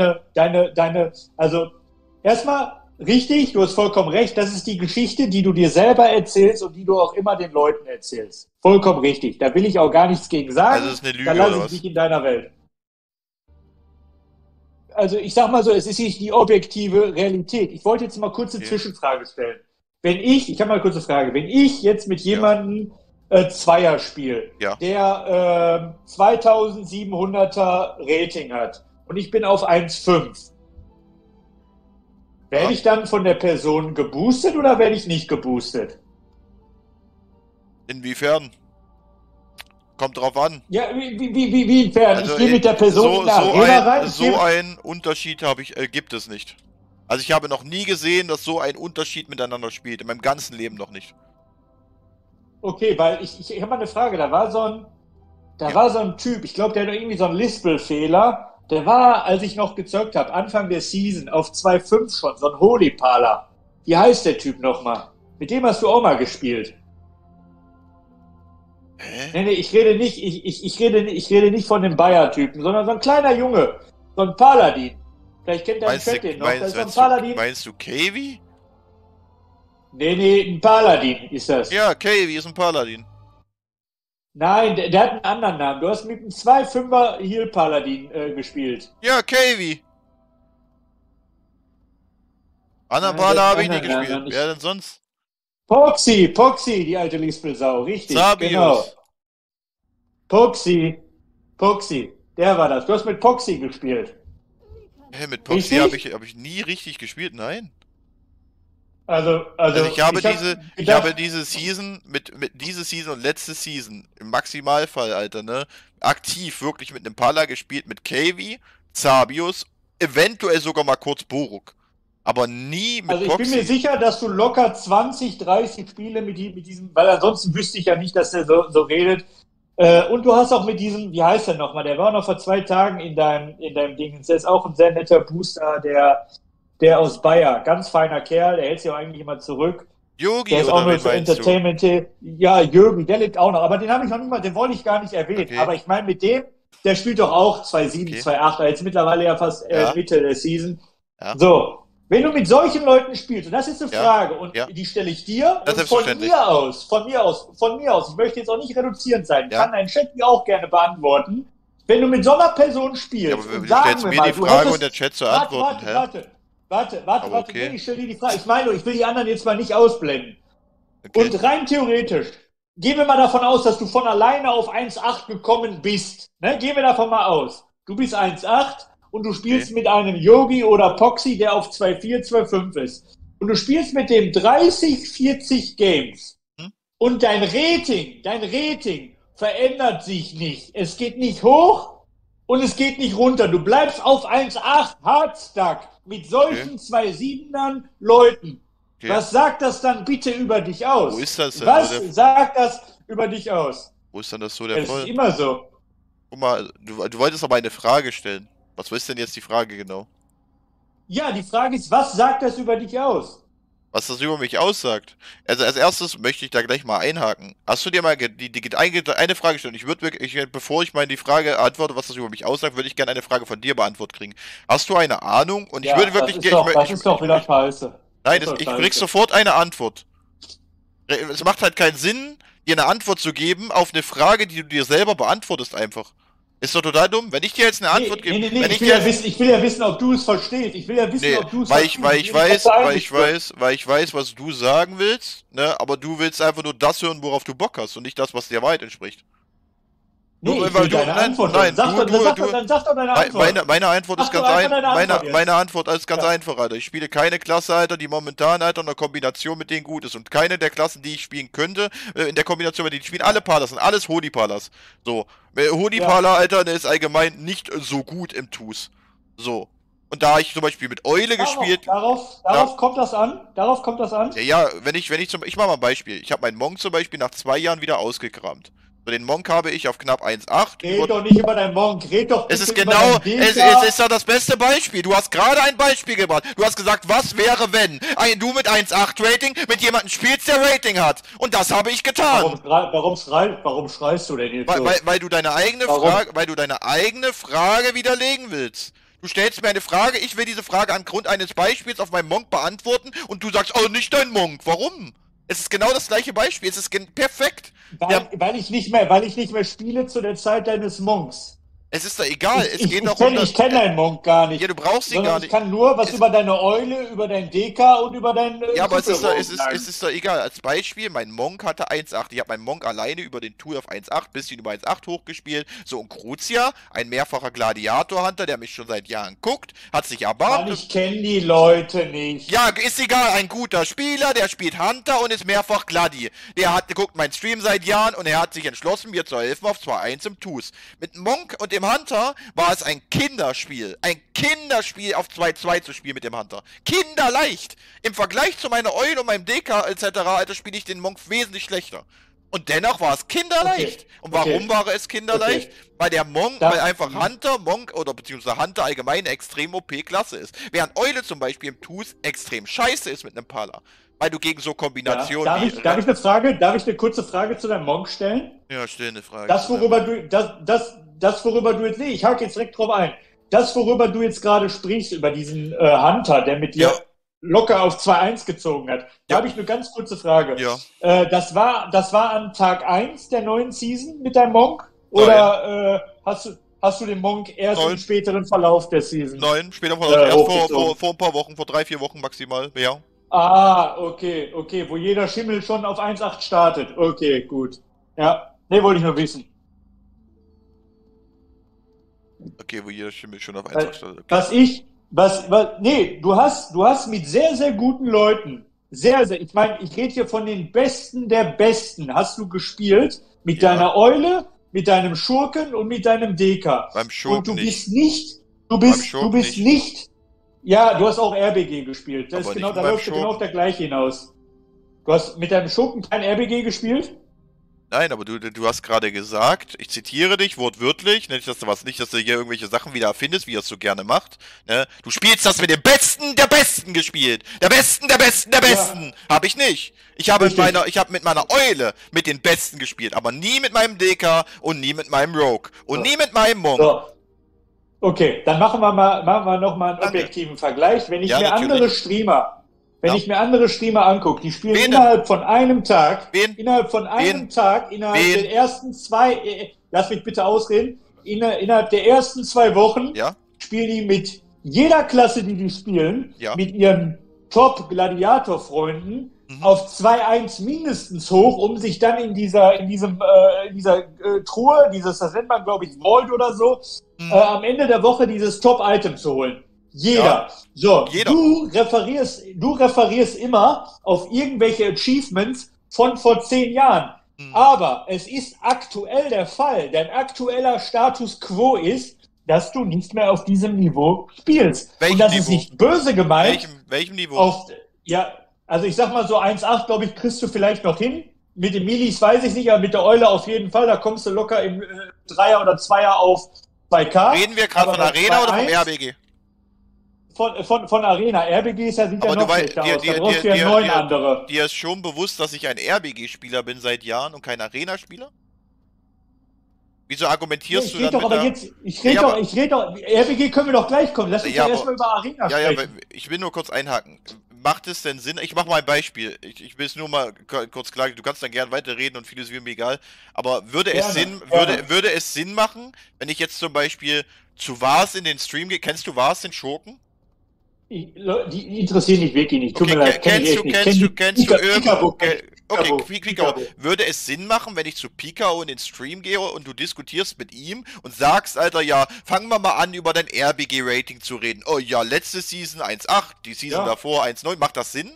also erstmal richtig, du hast vollkommen recht, das ist die Geschichte, die du dir selber erzählst und die du auch immer den Leuten erzählst. Vollkommen richtig. Da will ich auch gar nichts gegen sagen. Also es ist eine Lüge, da lasse oder ich was? dich in deiner Welt. Also ich sag mal so, es ist nicht die objektive Realität. Ich wollte jetzt mal kurz eine Zwischenfrage stellen. Ich habe mal eine kurze Frage, wenn ich jetzt mit jemandem Zweier spiele, der 2700er Rating hat und ich bin auf 1,5, werde ich dann von der Person geboostet oder werde ich nicht geboostet? Inwiefern? Kommt drauf an. Ja, wie inwiefern? Also, ich gehe mit der Person in eine Arena rein. So einen Unterschied gibt es nicht. Also ich habe noch nie gesehen, dass so ein Unterschied miteinander spielt. In meinem ganzen Leben noch nicht. Okay, weil ich habe mal eine Frage. Da war so ein Typ, ich glaube, der hat irgendwie so einen Lispel-Fehler. Der war, als ich noch gezockt habe, Anfang der Season auf 2,5 schon, so ein Holy Parler. Wie heißt der Typ nochmal? Mit dem hast du auch mal gespielt. Hä? Nee, ich rede nicht von dem Bayer-Typen, sondern so ein kleiner Junge. So ein Paladin. Vielleicht kennt dein Chat den noch. Das ist so ein Paladin. Meinst du Kavi? Nee, ein Paladin ist das. Ja, Kavi ist ein Paladin. Nein, der hat einen anderen Namen. Du hast mit einem 2,5er Heal Paladin gespielt. Ja, Kavi. Anderen Paladin habe ich nicht gespielt. Wer denn sonst? Poxy, die alte Lispel-Sau, richtig. Sabius. Genau. Poxy, der war das. Du hast mit Poxy gespielt. Hä, mit Poxy habe ich nie richtig gespielt, nein. Also ich habe diese Season, mit diese Season und letzte Season, im Maximalfall, Alter, ne, aktiv wirklich mit einem Pala gespielt, mit Kavi, Sabius, eventuell sogar mal kurz Boruk. Aber nie mit Poxy. Also ich bin mir sicher, dass du locker 20, 30 Spiele mit diesem, weil ansonsten wüsste ich ja nicht, dass der so redet. Und du hast auch mit diesem, wie heißt der nochmal, der war noch vor 2 Tagen in deinem Ding. Der ist auch ein sehr netter Booster, der aus Bayer, ganz feiner Kerl, der hält sich auch eigentlich immer zurück. Yogi, der ist auch nur für Entertainment. Ja, Yogi, der lebt auch noch, aber den habe ich noch nicht mal, den wollte ich gar nicht erwähnen. Okay. Aber ich meine, mit dem, der spielt doch auch 2,7, 2,8, jetzt mittlerweile ja fast Mitte der Season. Ja. So, wenn du mit solchen Leuten spielst, und das ist eine Frage, und die stelle ich dir, und von mir aus, ich möchte jetzt auch nicht reduzierend sein, kann dein Chat mir auch gerne beantworten, wenn du mit so einer Person spielst, aber und sagen wir mal, die Frage und der Chat zu antworten, Warte, nee, ich stelle dir die Frage. Ich meine, ich will die anderen jetzt mal nicht ausblenden. Okay. Und rein theoretisch, gehen wir mal davon aus, dass du von alleine auf 1,8 gekommen bist. Ne? Gehen wir davon mal aus. Du bist 1,8 und du spielst mit einem Yogi oder Poxy, der auf 2,4, 2,5 ist. Und du spielst mit dem 30, 40 Games. Und dein Rating verändert sich nicht. Es geht nicht hoch und es geht nicht runter. Du bleibst auf 1,8 hardstuck mit solchen 2,7ern Leuten. Okay. Was sagt das dann bitte über dich aus? Wo ist das denn? Was sagt das über dich aus? Wo ist dann das so der Fall? Das ist immer so. Guck mal, du wolltest aber eine Frage stellen. Was ist denn jetzt die Frage genau? Ja, die Frage ist, was sagt das über dich aus? Was das über mich aussagt. Also als erstes möchte ich da gleich mal einhaken. Hast du dir mal eine Frage stellen? Bevor ich mal die Frage antworte, was das über mich aussagt, würde ich gerne eine Frage von dir beantwortet kriegen. hast du eine Ahnung? Und ich würde wirklich gerne. Das ist doch wieder scheiße. Nein, ich krieg sofort eine Antwort. Es macht halt keinen Sinn, dir eine Antwort zu geben auf eine Frage, die du dir selber beantwortest einfach. Ist doch total dumm. Wenn ich dir jetzt eine Antwort gebe... Nee, ich will ja wissen, ob du es verstehst. Ich will ja wissen, ob du es verstehst. Weil ich weiß, was du sagen willst, ne? Aber du willst einfach nur das hören, worauf du Bock hast und nicht das, was der Wahrheit entspricht. Nee, ich will deine Antwort. Dann sag doch deine Antwort. Meine Antwort ist meine Antwort ist ganz einfach, Alter. Ich spiele keine Klasse, Alter, die momentan, Alter, in der Kombination mit denen gut ist. Und keine der Klassen, die ich spielen könnte, in der Kombination mit denen ich spiele, alle Palas sind alles Holy-Palas. So. Holy-Pala, Alter, der ist allgemein nicht so gut im TuS. So. Und da ich zum Beispiel mit Eule gespielt... Darauf kommt das an? Ja, ich mach mal ein Beispiel. Ich habe meinen Monk zum Beispiel nach 2 Jahren wieder ausgekramt. So, den Monk habe ich auf knapp 1,8. Red doch nicht über deinen Monk, red doch Es ist bitte über genau, deinen es Deka. ist ja das beste Beispiel. Du hast gerade ein Beispiel gebracht. Du hast gesagt, was wäre, wenn du mit 1,8 Rating mit jemandem spielst, der Rating hat. Und das habe ich getan. Warum schreist du denn jetzt so? Weil du deine eigene Warum? Frage, weil du deine eigene Frage widerlegen willst. Du stellst mir eine Frage, ich will diese Frage angrund eines Beispiels auf meinem Monk beantworten und du sagst, oh, nicht dein Monk. Warum? Es ist genau das gleiche Beispiel. Es ist perfekt. Weil ich nicht mehr spiele zu der Zeit deines Monks. Es ist doch egal. Es geht doch Ich kenne deinen Monk gar nicht. Ja, du brauchst ihn Sondern gar nicht. Ich kann nur was über deine Eule, über dein Deka und über dein. Ja, aber es ist sagen. doch egal. Als Beispiel, mein Monk hatte 1,8. Ich habe meinen Monk alleine über den Tool auf 1,8, bisschen über 1,8 hochgespielt. So, und Crucia, ein mehrfacher Gladiator-Hunter, der mich schon seit Jahren guckt, hat sich erbarmt. Mann, ich kenne die Leute nicht. Ja, ist egal, ein guter Spieler, der spielt Hunter und ist mehrfach Gladi. Der guckt meinen Stream seit Jahren und er hat sich entschlossen, mir zu helfen auf 2-1 im TuS. Mit dem Monk und dem Hunter war es ein Kinderspiel. Ein Kinderspiel auf 2-2 zu spielen mit dem Hunter. Kinderleicht. Im Vergleich zu meiner Eule und meinem DK etc. Alter, spiele ich den Monk wesentlich schlechter. Und dennoch war es kinderleicht. Okay. Und warum war es kinderleicht? Okay. Weil der Monk, weil einfach Hunter, Monk oder beziehungsweise Hunter allgemein eine extrem OP-Klasse ist. Während Eule zum Beispiel im TuS extrem scheiße ist mit einem Pala. Weil du gegen so Kombinationen Darf ich eine kurze Frage zu deinem Monk stellen? Ja, stell eine Frage. Das, worüber du jetzt, nee, ich hake jetzt direkt drauf ein. Das, worüber du jetzt gerade sprichst, über diesen Hunter, der mit dir locker auf 2-1 gezogen hat. Da habe ich eine ganz kurze Frage. Ja. Das war an Tag 1 der neuen Season mit deinem Monk? Oder hast du den Monk erst im späteren Verlauf der Season? Nein, später erst vor ein paar Wochen, vor 3-4 Wochen maximal, ja. Ah, okay, wo jeder Schimmel schon auf 1,8 startet. Okay, gut. Ja, nee, wollte ich nur wissen. Okay, wo jeder Schimmel schon auf 1,8 startet. Okay. Du hast mit sehr, sehr guten Leuten, ich meine, ich rede hier von den Besten der Besten, hast du gespielt mit deiner Eule, mit deinem Schurken und mit deinem Deka. Beim Schurken und du nicht. bist nicht, ja, du hast auch RBG gespielt. Das ist genau, da läuft genau auf der gleiche hinaus. Du hast mit deinem Schurken kein RBG gespielt? Nein, aber du hast gerade gesagt, ich zitiere dich wortwörtlich, nicht, dass du hier irgendwelche Sachen wieder erfindest, wie ihr es so gerne macht. Ne? Du spielst das mit dem Besten der Besten gespielt. Der Besten der Besten der Besten. Ja. Hab ich nicht. Ich habe mit meiner Eule mit den Besten gespielt, aber nie mit meinem DK und nie mit meinem Rogue und nie mit meinem Monk. So. Okay, dann machen wir noch mal einen objektiven Vergleich. Wenn ich mir andere Streamer angucke, die spielen innerhalb von einem Tag, innerhalb der ersten zwei, lass mich bitte ausreden, innerhalb der ersten 2 Wochen spielen die mit jeder Klasse, die spielen, mit ihren Top-Gladiator-Freunden auf 2-1 mindestens hoch, um sich dann in dieser Truhe, das nennt man, glaube ich, Vault oder so, am Ende der Woche dieses Top-Item zu holen. Jeder. Ja, so, jeder. Du referierst immer auf irgendwelche Achievements von vor 10 Jahren. Aber es ist aktuell der Fall. Dein aktueller Status quo ist, dass du nicht mehr auf diesem Niveau spielst. Welchem und das Niveau? Ist nicht böse gemeint. Welchem Niveau? Also ich sag mal so 1,8, glaube ich, kriegst du vielleicht noch hin. Mit den Milis weiß ich nicht, aber mit der Eule auf jeden Fall. Da kommst du locker im 3er oder 2er auf 2K. Reden wir gerade von Arena oder vom RBG? Von Arena. RBG sieht ja noch schlechter aus. Da brauchst du ja 9 andere. Dir ist schon bewusst, dass ich ein RBG-Spieler bin seit Jahren und kein Arena-Spieler? Wieso argumentierst du dann ich rede doch, RBG können wir doch gleich kommen. Lass uns ja erstmal über Arena sprechen. Ja, ich will nur kurz einhaken. Macht es denn Sinn? Ich mache mal ein Beispiel. Ich will es nur mal kurz klar, du kannst dann gerne weiterreden und vieles ist mir egal. Aber würde es Sinn machen, wenn ich jetzt zum Beispiel zu Vars in den Stream gehe? Kennst du Vars, den Schurken? Die interessieren mich wirklich nicht. Tut mir leid. Kennst du irgendwie... Okay, Picao. Würde es Sinn machen, wenn ich zu Picao in den Stream gehe und du diskutierst mit ihm und sagst, Alter, ja, fangen wir mal an, über dein RBG-Rating zu reden. Oh ja, letzte Season 1,8, die Season davor 1,9. Macht das Sinn?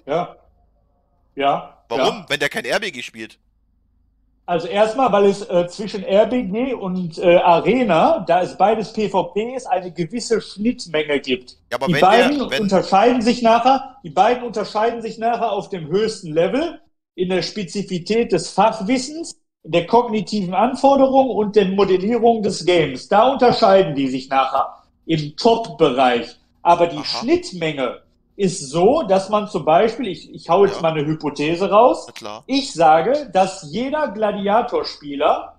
Ja. Warum? Wenn der kein RBG spielt? Also erstmal, weil es zwischen RBG und Arena, da es beides PvP ist, eine gewisse Schnittmenge gibt. Ja, aber die beiden unterscheiden sich nachher auf dem höchsten Level in der Spezifität des Fachwissens der kognitiven Anforderungen und der Modellierung des Games. Da unterscheiden die sich nachher im Top-Bereich. Aber die Schnittmenge ist so, dass man zum Beispiel, ich hau jetzt mal eine Hypothese raus, ich sage, dass jeder Gladiatorspieler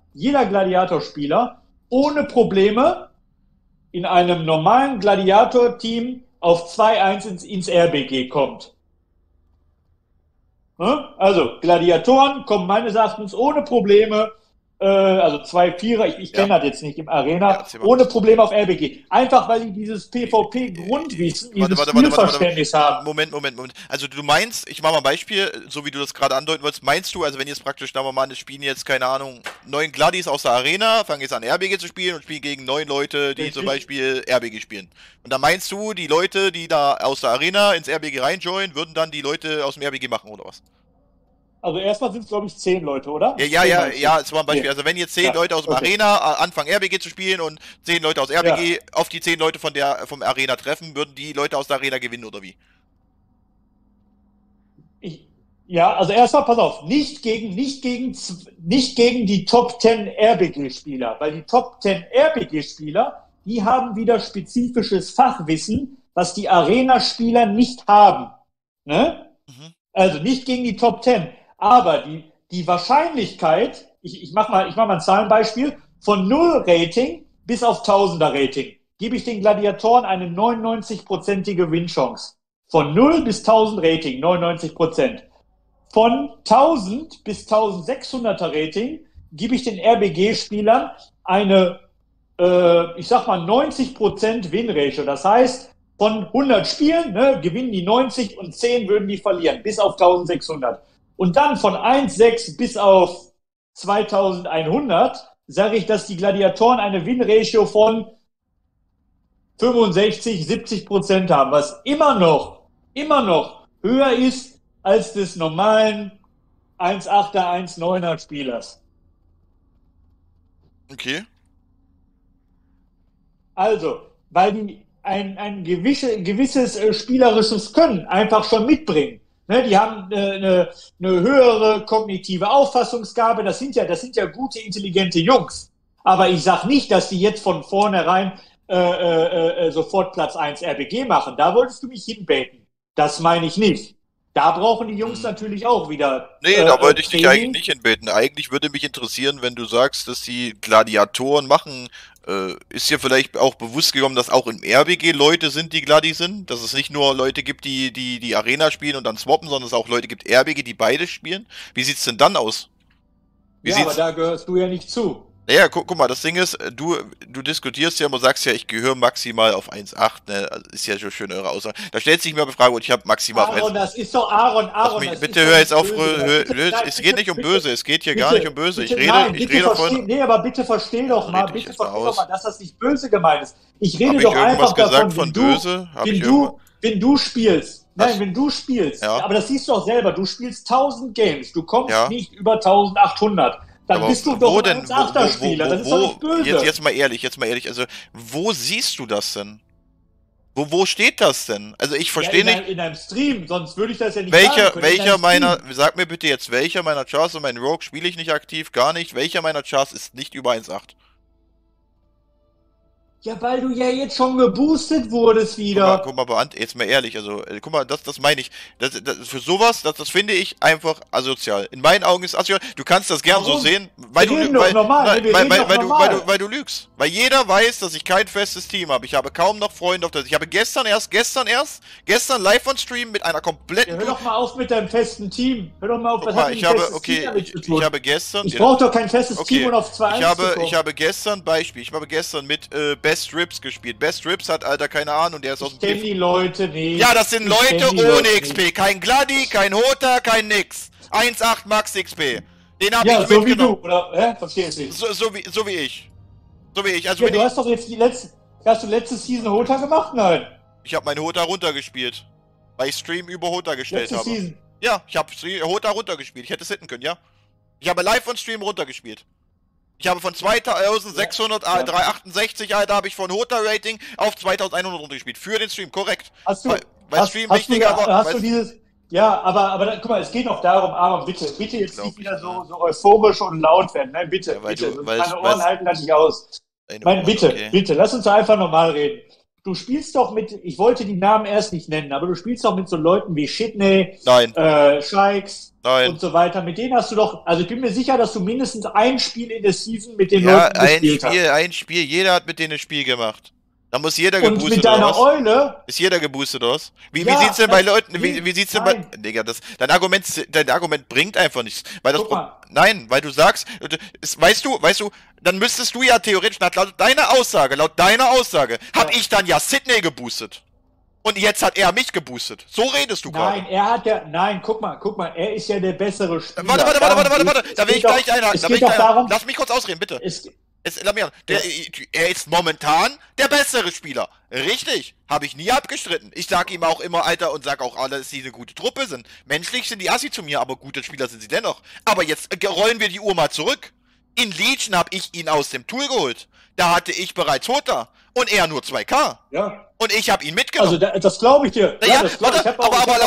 ohne Probleme in einem normalen Gladiator-Team auf 2-1 ins RBG kommt. Also, Gladiatoren kommen meines Erachtens ohne Probleme, also 2-4er, ich kenne das jetzt nicht im Arena, ohne Probleme auf RBG. Einfach, weil die dieses PvP-Grundwissen, dieses Spielverständnis haben. Moment. Also du meinst, ich mache mal ein Beispiel, so wie du das gerade andeuten wolltest, meinst du, also wenn jetzt praktisch, sagen wir mal, es spielen jetzt, keine Ahnung, 9 Gladdies aus der Arena, fangen jetzt an RBG zu spielen und spielen gegen 9 Leute, die zum Beispiel RBG spielen. Und dann meinst du, die Leute, die da aus der Arena ins RBG reinjoinen, würden dann die Leute aus dem RBG machen, oder was? Also erstmal sind es, glaube ich, 10 Leute, oder? Ja, das war ein Beispiel. Also wenn jetzt 10 Leute aus dem Arena anfangen RBG zu spielen und 10 Leute aus RBG auf die 10 Leute vom Arena treffen, würden die Leute aus der Arena gewinnen, oder wie? Also erstmal, pass auf, nicht gegen die Top 10 RBG-Spieler, weil die Top 10 RBG-Spieler, die haben wieder spezifisches Fachwissen, was die Arena-Spieler nicht haben. Ne? Also nicht gegen die Top 10. Aber die Wahrscheinlichkeit, ich mach mal ein Zahlenbeispiel, von 0 Rating bis auf 1000er Rating gebe ich den Gladiatoren eine 99-prozentige Win-Chance. Von 0 bis 1000 Rating, 99%. Von 1000 bis 1600er Rating gebe ich den RBG-Spielern eine, 90% Win-Ratio. Das heißt, von 100 Spielen gewinnen die 90 und 10 würden die verlieren, bis auf 1600. Und dann von 1,6 bis auf 2100 sage ich, dass die Gladiatoren eine Win-Ratio von 65-70% haben, was immer noch höher ist als des normalen 1,8er, 1,9er Spielers. Okay. Also, weil die ein gewisses spielerisches Können einfach schon mitbringen. Ne, die haben eine höhere kognitive Auffassungsgabe. Das sind ja gute, intelligente Jungs. Aber ich sag nicht, dass die jetzt von vornherein sofort Platz 1 RBG machen. Da wolltest du mich hinbeten. Das meine ich nicht. Da brauchen die Jungs natürlich auch wieder. Nee, da wollte ich dich eigentlich nicht hinbeten. Eigentlich würde mich interessieren, wenn du sagst, dass die Gladiatoren machen. Ist dir vielleicht auch bewusst gekommen, dass auch im RBG Leute sind, die Gladi sind? Dass es nicht nur Leute gibt, die Arena spielen und dann swappen, sondern es auch Leute gibt, RBG, die beides spielen? Wie sieht's denn dann aus? Aber da gehörst du ja nicht zu. Naja, guck mal, das Ding ist, du diskutierst ja immer, sagst ja, ich gehöre maximal auf 1,8, ne? Also ist ja schon schön eure Aussage. Da stellt sich mir aber die Frage, und ich habe maximal auf 1,8. Das ist doch Aaron. Bitte hör jetzt auf, es geht nicht um böse, es geht hier gar nicht um böse. Ich rede von... Nee, aber bitte versteh doch mal, dass das nicht böse gemeint ist. Ich rede doch einfach davon, wenn du spielst. Nein, wenn du spielst. Ja. Aber das siehst du auch selber, du spielst 1000 Games, du kommst nicht über 1800. Dann aber bist du doch ein 1,8er-Spieler, das ist doch nicht böse. Jetzt mal ehrlich, also, wo siehst du das denn? Wo steht das denn? Also ich verstehe nicht... In einem Stream, sonst würde ich das ja nicht sagen. Sag mir bitte jetzt, welcher meiner Chars, und mein Rogue spiele ich nicht aktiv, gar nicht, welcher meiner Chars ist nicht über 1,8? Ja, weil du ja jetzt schon geboostet wurdest wieder. Guck mal, jetzt mal ehrlich, also, guck mal, das meine ich. Für sowas, das finde ich einfach asozial. In meinen Augen ist asozial. Du kannst das gern so sehen, weil du lügst. Weil jeder weiß, dass ich kein festes Team habe. Ich habe kaum noch Freunde auf der. Ich habe gestern live on Stream mit einer kompletten. Ja, hör doch mal auf mit deinem festen Team. Hör doch mal auf, was hat ich habe gestern. Ich brauche doch kein festes Team und auf 2-1 ich habe gestern mit Best Rips gespielt. Best Rips hat, Alter, keine Ahnung, der ist aus dem... Ich kenn die Leute nicht. Ja, das sind Leute ohne XP. Nicht. Kein Gladi, kein Hota, kein nix. 1,8 Max XP. Den hab ich so mitgenommen. Wie du, oder? Verstehst du nicht. So wie ich. Also ja, hast doch jetzt hast du letzte Season Hota gemacht? Nein. Ich habe meinen Hota runtergespielt. Weil ich Stream über Hota gestellt habe. Season. Ja, ich habe Hota runtergespielt. Ich hätte es hitten können, ja. Ich habe live on Stream runtergespielt. Ich habe von 2668, Alter, habe ich von Hota-Rating auf 2100 runtergespielt. Für den Stream, korrekt. Hast du Ja, aber guck mal, es geht noch darum, Aaron, bitte, bitte jetzt nicht wieder so euphorisch und laut werden. Nein, bitte, Ja, weil bitte, du, sonst weil meine ich Ohren weiß, halten das nicht aus. deine Nein, Ohren, bitte, okay. bitte, lass uns doch einfach normal reden. Du spielst doch mit, ich wollte die Namen erst nicht nennen, aber du spielst doch mit so Leuten wie Shitney, Nein, Shikes nein. und so weiter. Mit denen hast du doch, also ich bin mir sicher, dass du mindestens ein Spiel in der Season mit den Ja, Leuten gespielt hast. Ein Spiel, jeder hat mit denen ein Spiel gemacht. Da muss jeder Und mit geboostet oder deiner was? Eule, Ist jeder geboostet oder was? Wie sieht's ja, denn bei Leuten, wie natürlich, sieht's denn bei, nein, Digga, dein Argument bringt einfach nichts. Weil guck mal, nein, weil du sagst, weißt du, dann müsstest du ja theoretisch, laut deiner Aussage, hab ja. ich dann ja Sydney geboostet. Und jetzt hat er mich geboostet. So redest du gerade. Nein, nein, guck mal, er ist ja der bessere Spieler. Warte, da will ich gleich einhaken. Es geht doch darum, Lass mich kurz ausreden, bitte. es, Lass mich an. ja, Er ist momentan der bessere Spieler. Richtig. Habe ich nie abgestritten. Ich sag ihm auch immer, Alter, und sag auch alle, dass sie eine gute Truppe sind. Menschlich sind die Assi zu mir, aber gute Spieler sind sie dennoch. Aber jetzt rollen wir die Uhr mal zurück. In Legion habe ich ihn aus dem Tool geholt. Da hatte ich bereits Hota. Und er nur 2K. ja. Und ich habe ihn Also mitgenommen. das glaube ich dir. Ja, das glaube ich. aber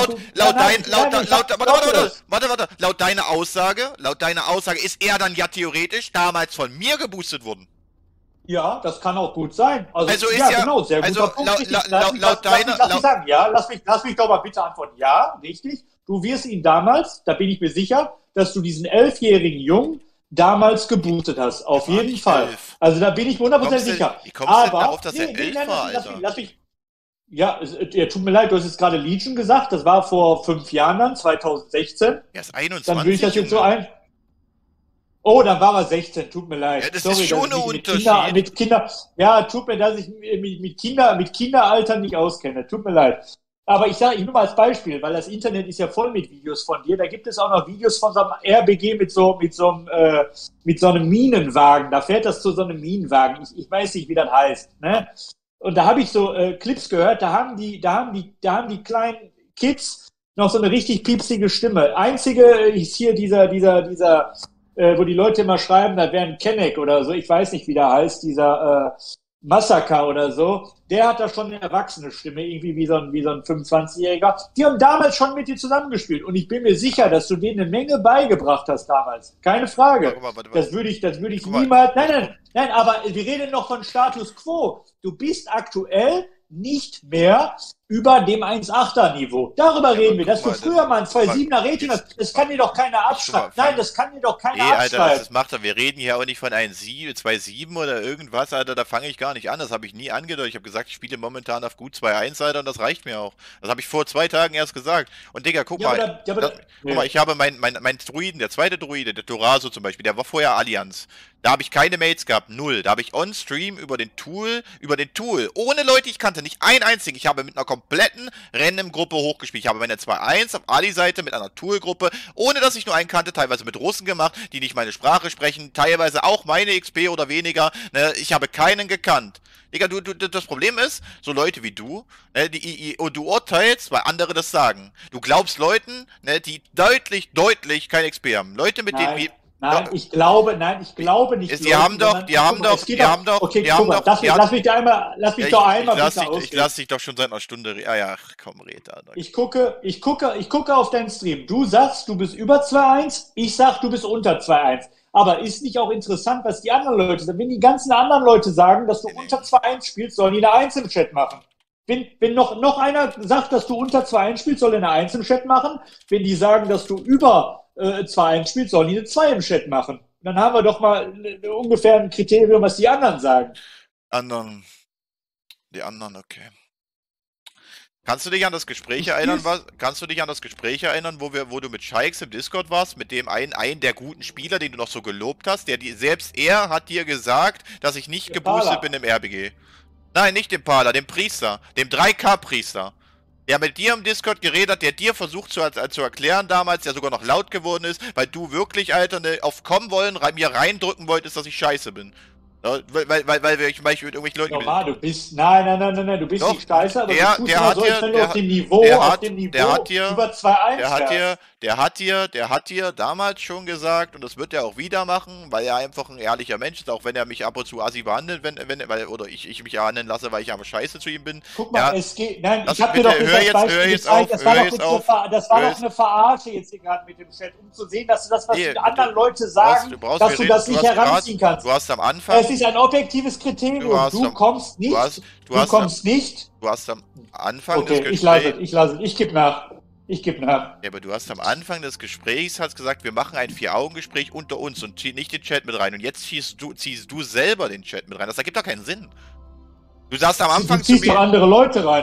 laut Nein, deiner Aussage ist er dann ja theoretisch damals von mir geboostet worden. ja, das kann auch gut sein. Also ist ja, ja, genau, sehr also guter Punkt. Richtig. Lass mich sagen, ja, lass mich doch mal bitte antworten. Ja, richtig. Du wirst ihn damals, da bin ich mir sicher, dass du diesen 11-jährigen Jungen damals geboostet hast. Auf war jeden nicht Fall. 11. Also da bin ich 100% sicher. Wie kommst du denn Aber, darauf, dass er 11 war, nein, Alter? lass mich. Ja, tut mir leid, du hast jetzt gerade Legion gesagt, das war vor 5 Jahren dann, 2016. Er ist Dann würde ich 21, das jetzt so Junge. ein. Oh, dann war er 16, tut mir leid. Ja, das Sorry, ist schon dass ich ein mich Unterschied. mit Kinder, ja, tut mir, dass ich mich mit Kinderaltern nicht auskenne. Tut mir leid. Aber ich sage, ich nur mal als Beispiel, weil das Internet ist ja voll mit Videos von dir. Da gibt es auch noch Videos von so einem RBG mit so einem Minenwagen. Da fährt das zu so einem Minenwagen. Ich weiß nicht, wie das heißt. Ne? Und da habe ich so Clips gehört. Da haben die kleinen Kids noch so eine richtig piepsige Stimme. Einzige ist hier dieser wo die Leute immer schreiben, da wäre ein Kenneck oder so, ich weiß nicht, wie der heißt, dieser Massaker oder so, der hat da schon eine erwachsene Stimme, irgendwie wie so ein 25-Jähriger. Die haben damals schon mit dir zusammengespielt und ich bin mir sicher, dass du denen eine Menge beigebracht hast damals. Keine Frage. Guck mal, warte. Das würde ich Guck mal. niemals, nein, aber wir reden noch von Status Quo. Du bist aktuell nicht mehr über dem 1,8er Niveau. Darüber reden wir, dass du früher mal ein 2,7er Rating hast. Das kann dir doch keiner abschreiben. Nein, das kann dir doch keiner Alter, abschreiben. das macht er. Wir reden hier auch nicht von 1,7, 2,7 oder irgendwas, Alter. Da fange ich gar nicht an. Das habe ich nie angedeutet. Ich habe gesagt, ich spiele momentan auf gut 2,1, Alter, und das reicht mir auch. Das habe ich vor 2 Tagen erst gesagt. Und Digga, guck mal. Guck mal, ich habe mein Druiden, der zweite Druide, der Doraso zum Beispiel, der war vorher Allianz. Da habe ich keine Mates gehabt, null. Da habe ich on-stream über den Tool, ohne Leute, die ich kannte, nicht einen einzigen. Ich habe mit einer kompletten Random-Gruppe hochgespielt. Ich habe meine 2-1 auf Ali-Seite mit einer Tool-Gruppe, ohne dass ich nur einen kannte, teilweise mit Russen gemacht, die nicht meine Sprache sprechen, teilweise auch meine XP oder weniger. Ne? Ich habe keinen gekannt. Digga, das Problem ist, so Leute wie du, ne, und du urteilst, weil andere das sagen. Du glaubst Leuten, ne, die deutlich kein XP haben. Leute, mit denen wir... Nein, ich glaube nicht. Die haben doch, lass mich doch einmal bitte ausreden. Ich lass dich doch schon seit einer Stunde reden. Ah ja, komm, red, Alter. Ich gucke auf deinen Stream. Du sagst, du bist über 2,1, ich sag, du bist unter 2,1. Aber ist nicht auch interessant, was die anderen Leute sagen? Wenn die ganzen anderen Leute sagen, dass du unter 2,1 spielst, sollen die eine 1 im Chat machen. Wenn noch einer sagt, dass du unter 2,1 spielst, soll er eine 1 im Chat machen. Wenn die sagen, dass du über 2-1 spielt, sollen die eine 2 im Chat machen. Und dann haben wir doch mal ungefähr ein Kriterium, was die anderen sagen. Die anderen, okay. Kannst du dich an das Gespräch erinnern, wo du mit Shikes im Discord warst, mit dem einen der guten Spieler, den du noch so gelobt hast, selbst er hat dir gesagt, dass ich nicht geboostet bin im RBG. Nein, nicht dem Pala, dem Priester, dem 3K-Priester. Der mit dir im Discord geredet hat, der dir versucht zu erklären damals, der sogar noch laut geworden ist, weil du wirklich, Alter, auf kommen wollen, mir reindrücken wolltest, dass ich scheiße bin. Ja, weil ich mit irgendwelchen Leuten... Normal, du bist... Nein, du bist nicht scheiße, aber du tust mal so, als wenn du auf dem Niveau über 2,1 wärst. der hat dir damals schon gesagt, und das wird er auch wieder machen, weil er einfach ein ehrlicher Mensch ist, auch wenn er mich ab und zu assi behandelt, oder ich mich behandeln lasse, weil ich aber scheiße zu ihm bin. Guck mal, Ja, es geht. Nein, lass ich habe dir bitte, doch jetzt das Beispiel gezeigt. Das war doch eine Verarsche jetzt hier gerade mit dem Chat, um zu sehen, dass du das, was Nee, die anderen Leute du sagen, brauchst dass mir du reden, das nicht heranziehen kannst. du hast am Anfang, Es ist ein objektives Kriterium. Du kommst nicht. Du kommst nicht. du hast am Anfang des Okay, Gesprächs, ich lasse es. Ich gebe nach. Ich gebe nach. ja, aber du hast am Anfang des Gesprächs hast gesagt, wir machen ein Vier-Augen-Gespräch unter uns und zieh nicht den Chat mit rein. Und jetzt ziehst du selber den Chat mit rein. Das ergibt doch keinen Sinn. Du sagst am Anfang Du ziehst doch andere Leute rein.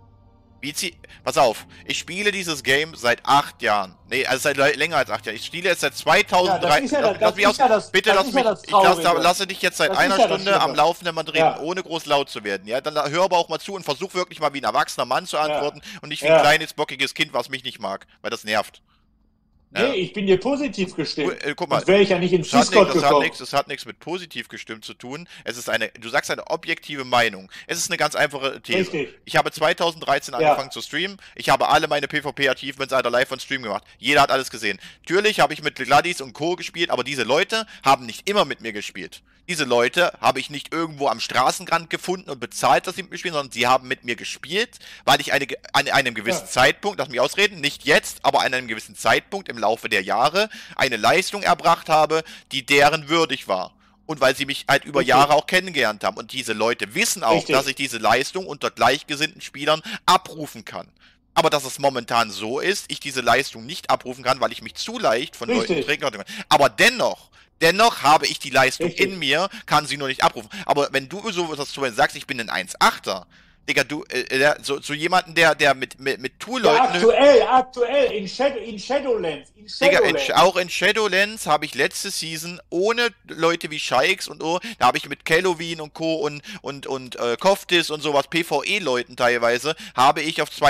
Pass auf, ich spiele dieses Game seit 8 Jahren. Nee, also seit länger als 8 Jahren. Ich spiele es seit 2003. Bitte lasse dich jetzt seit einer Stunde am Laufenden mal reden, ohne groß laut zu werden. Ja, dann hör aber auch mal zu und versuch wirklich mal wie ein erwachsener Mann zu antworten und nicht wie ein kleines, bockiges Kind, was mich nicht mag, weil das nervt. Nee, ich bin dir positiv gestimmt. Guck mal, sonst wäre ich ja nicht ins Discord gekommen. Das hat nichts mit positiv gestimmt zu tun. Es ist du sagst eine objektive Meinung. Es ist eine ganz einfache These. Richtig. Ich habe 2013 angefangen zu streamen. Ich habe alle meine PvP-Achievements live on Stream gemacht. Jeder hat alles gesehen. Natürlich habe ich mit Gladys und Co. gespielt, aber diese Leute haben nicht immer mit mir gespielt. Diese Leute habe ich nicht irgendwo am Straßenrand gefunden und bezahlt, dass sie mit mir spielen, sondern sie haben mit mir gespielt, weil ich an einem gewissen Zeitpunkt, lass mich ausreden, nicht jetzt, aber an einem gewissen Zeitpunkt im Laufe der Jahre eine Leistung erbracht habe, die deren würdig war. Und weil sie mich halt über Jahre auch kennengelernt haben. Und diese Leute wissen auch, dass ich diese Leistung unter gleichgesinnten Spielern abrufen kann. Aber dass es momentan so ist, ich diese Leistung nicht abrufen kann, weil ich mich zu leicht von Leuten trägen kann. Aber dennoch habe ich die Leistung in mir, kann sie nur nicht abrufen. Aber wenn du so was sagst, ich bin ein 1,8er, Digga, du, so jemanden, der mit Tool-Leuten... Ja, aktuell, in Shadowlands. Digga, auch in Shadowlands habe ich letzte Season ohne Leute wie Shikes und da habe ich mit Kellowin und Co. und Koftis und sowas, PvE-Leuten teilweise, habe ich auf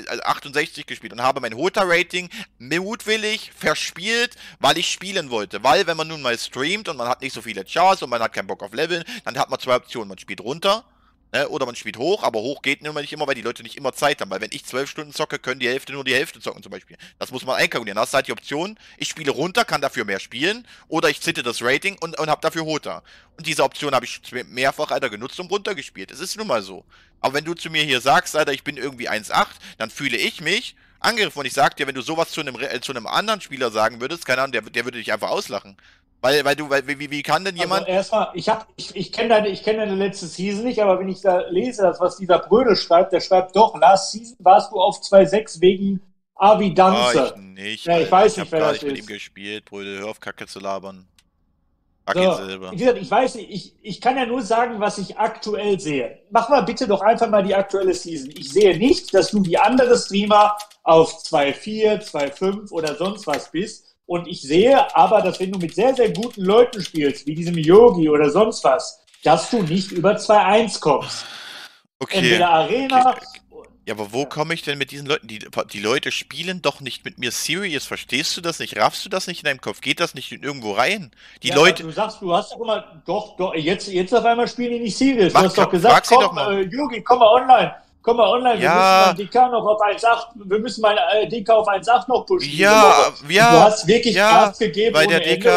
2,68 gespielt und habe mein Hota-Rating mutwillig verspielt, weil ich spielen wollte. Weil, wenn man nun mal streamt und man hat nicht so viele Chars und man hat keinen Bock auf Leveln, dann hat man 2 Optionen. Man spielt runter, oder man spielt hoch, aber hoch geht nun mal nicht immer, weil die Leute nicht immer Zeit haben. Weil wenn ich 12 Stunden zocke, können die Hälfte nur die Hälfte zocken zum Beispiel. Das muss man einkalkulieren. Da hast du halt die Option, ich spiele runter, kann dafür mehr spielen, oder ich zitte das Rating und habe dafür Hota. Und diese Option habe ich mehrfach, Alter, genutzt und runtergespielt. Es ist nun mal so. Aber wenn du zu mir hier sagst, Alter, ich bin irgendwie 1,8, dann fühle ich mich angegriffen. Und ich sag dir, wenn du sowas zu einem anderen Spieler sagen würdest, keine Ahnung, der würde dich einfach auslachen. Wie kann denn jemand... Also erstmal, ich kenne deine letzte Season nicht, aber wenn ich da lese, das, was dieser Brödel schreibt, der schreibt doch, last Season warst du auf 2,6 wegen Avi Danze. Ich nicht. Ja, ich weiß nicht, wer das ist. Ich habe mit ihm gespielt, Brödel, hör auf Kacke zu labern. So, wie gesagt, ich weiß nicht, ich kann ja nur sagen, was ich aktuell sehe. Mach mal bitte doch einfach mal die aktuelle Season. Ich sehe nicht, dass du wie andere Streamer auf 2,4, 2,5 oder sonst was bist. Und ich sehe aber, dass wenn du mit sehr, sehr guten Leuten spielst, wie diesem Yogi oder sonst was, dass du nicht über 2,1 kommst. Okay. Entweder Arena... Okay. Ja, aber wo komme ich denn mit diesen Leuten? Die Leute spielen doch nicht mit mir serious. Verstehst du das nicht? Raffst du das nicht in deinem Kopf? Geht das nicht irgendwo rein? Die Leute... Du sagst, du hast doch immer... Doch, jetzt auf einmal spielen die nicht serious. Du hast doch gesagt, komm, Yogi, komm mal online. Komm mal online, wir müssen meinen DK noch auf 1,8, wir müssen meinen DK auf 1,8 noch pushen. Ja. Du hast wirklich Gas gegeben, weil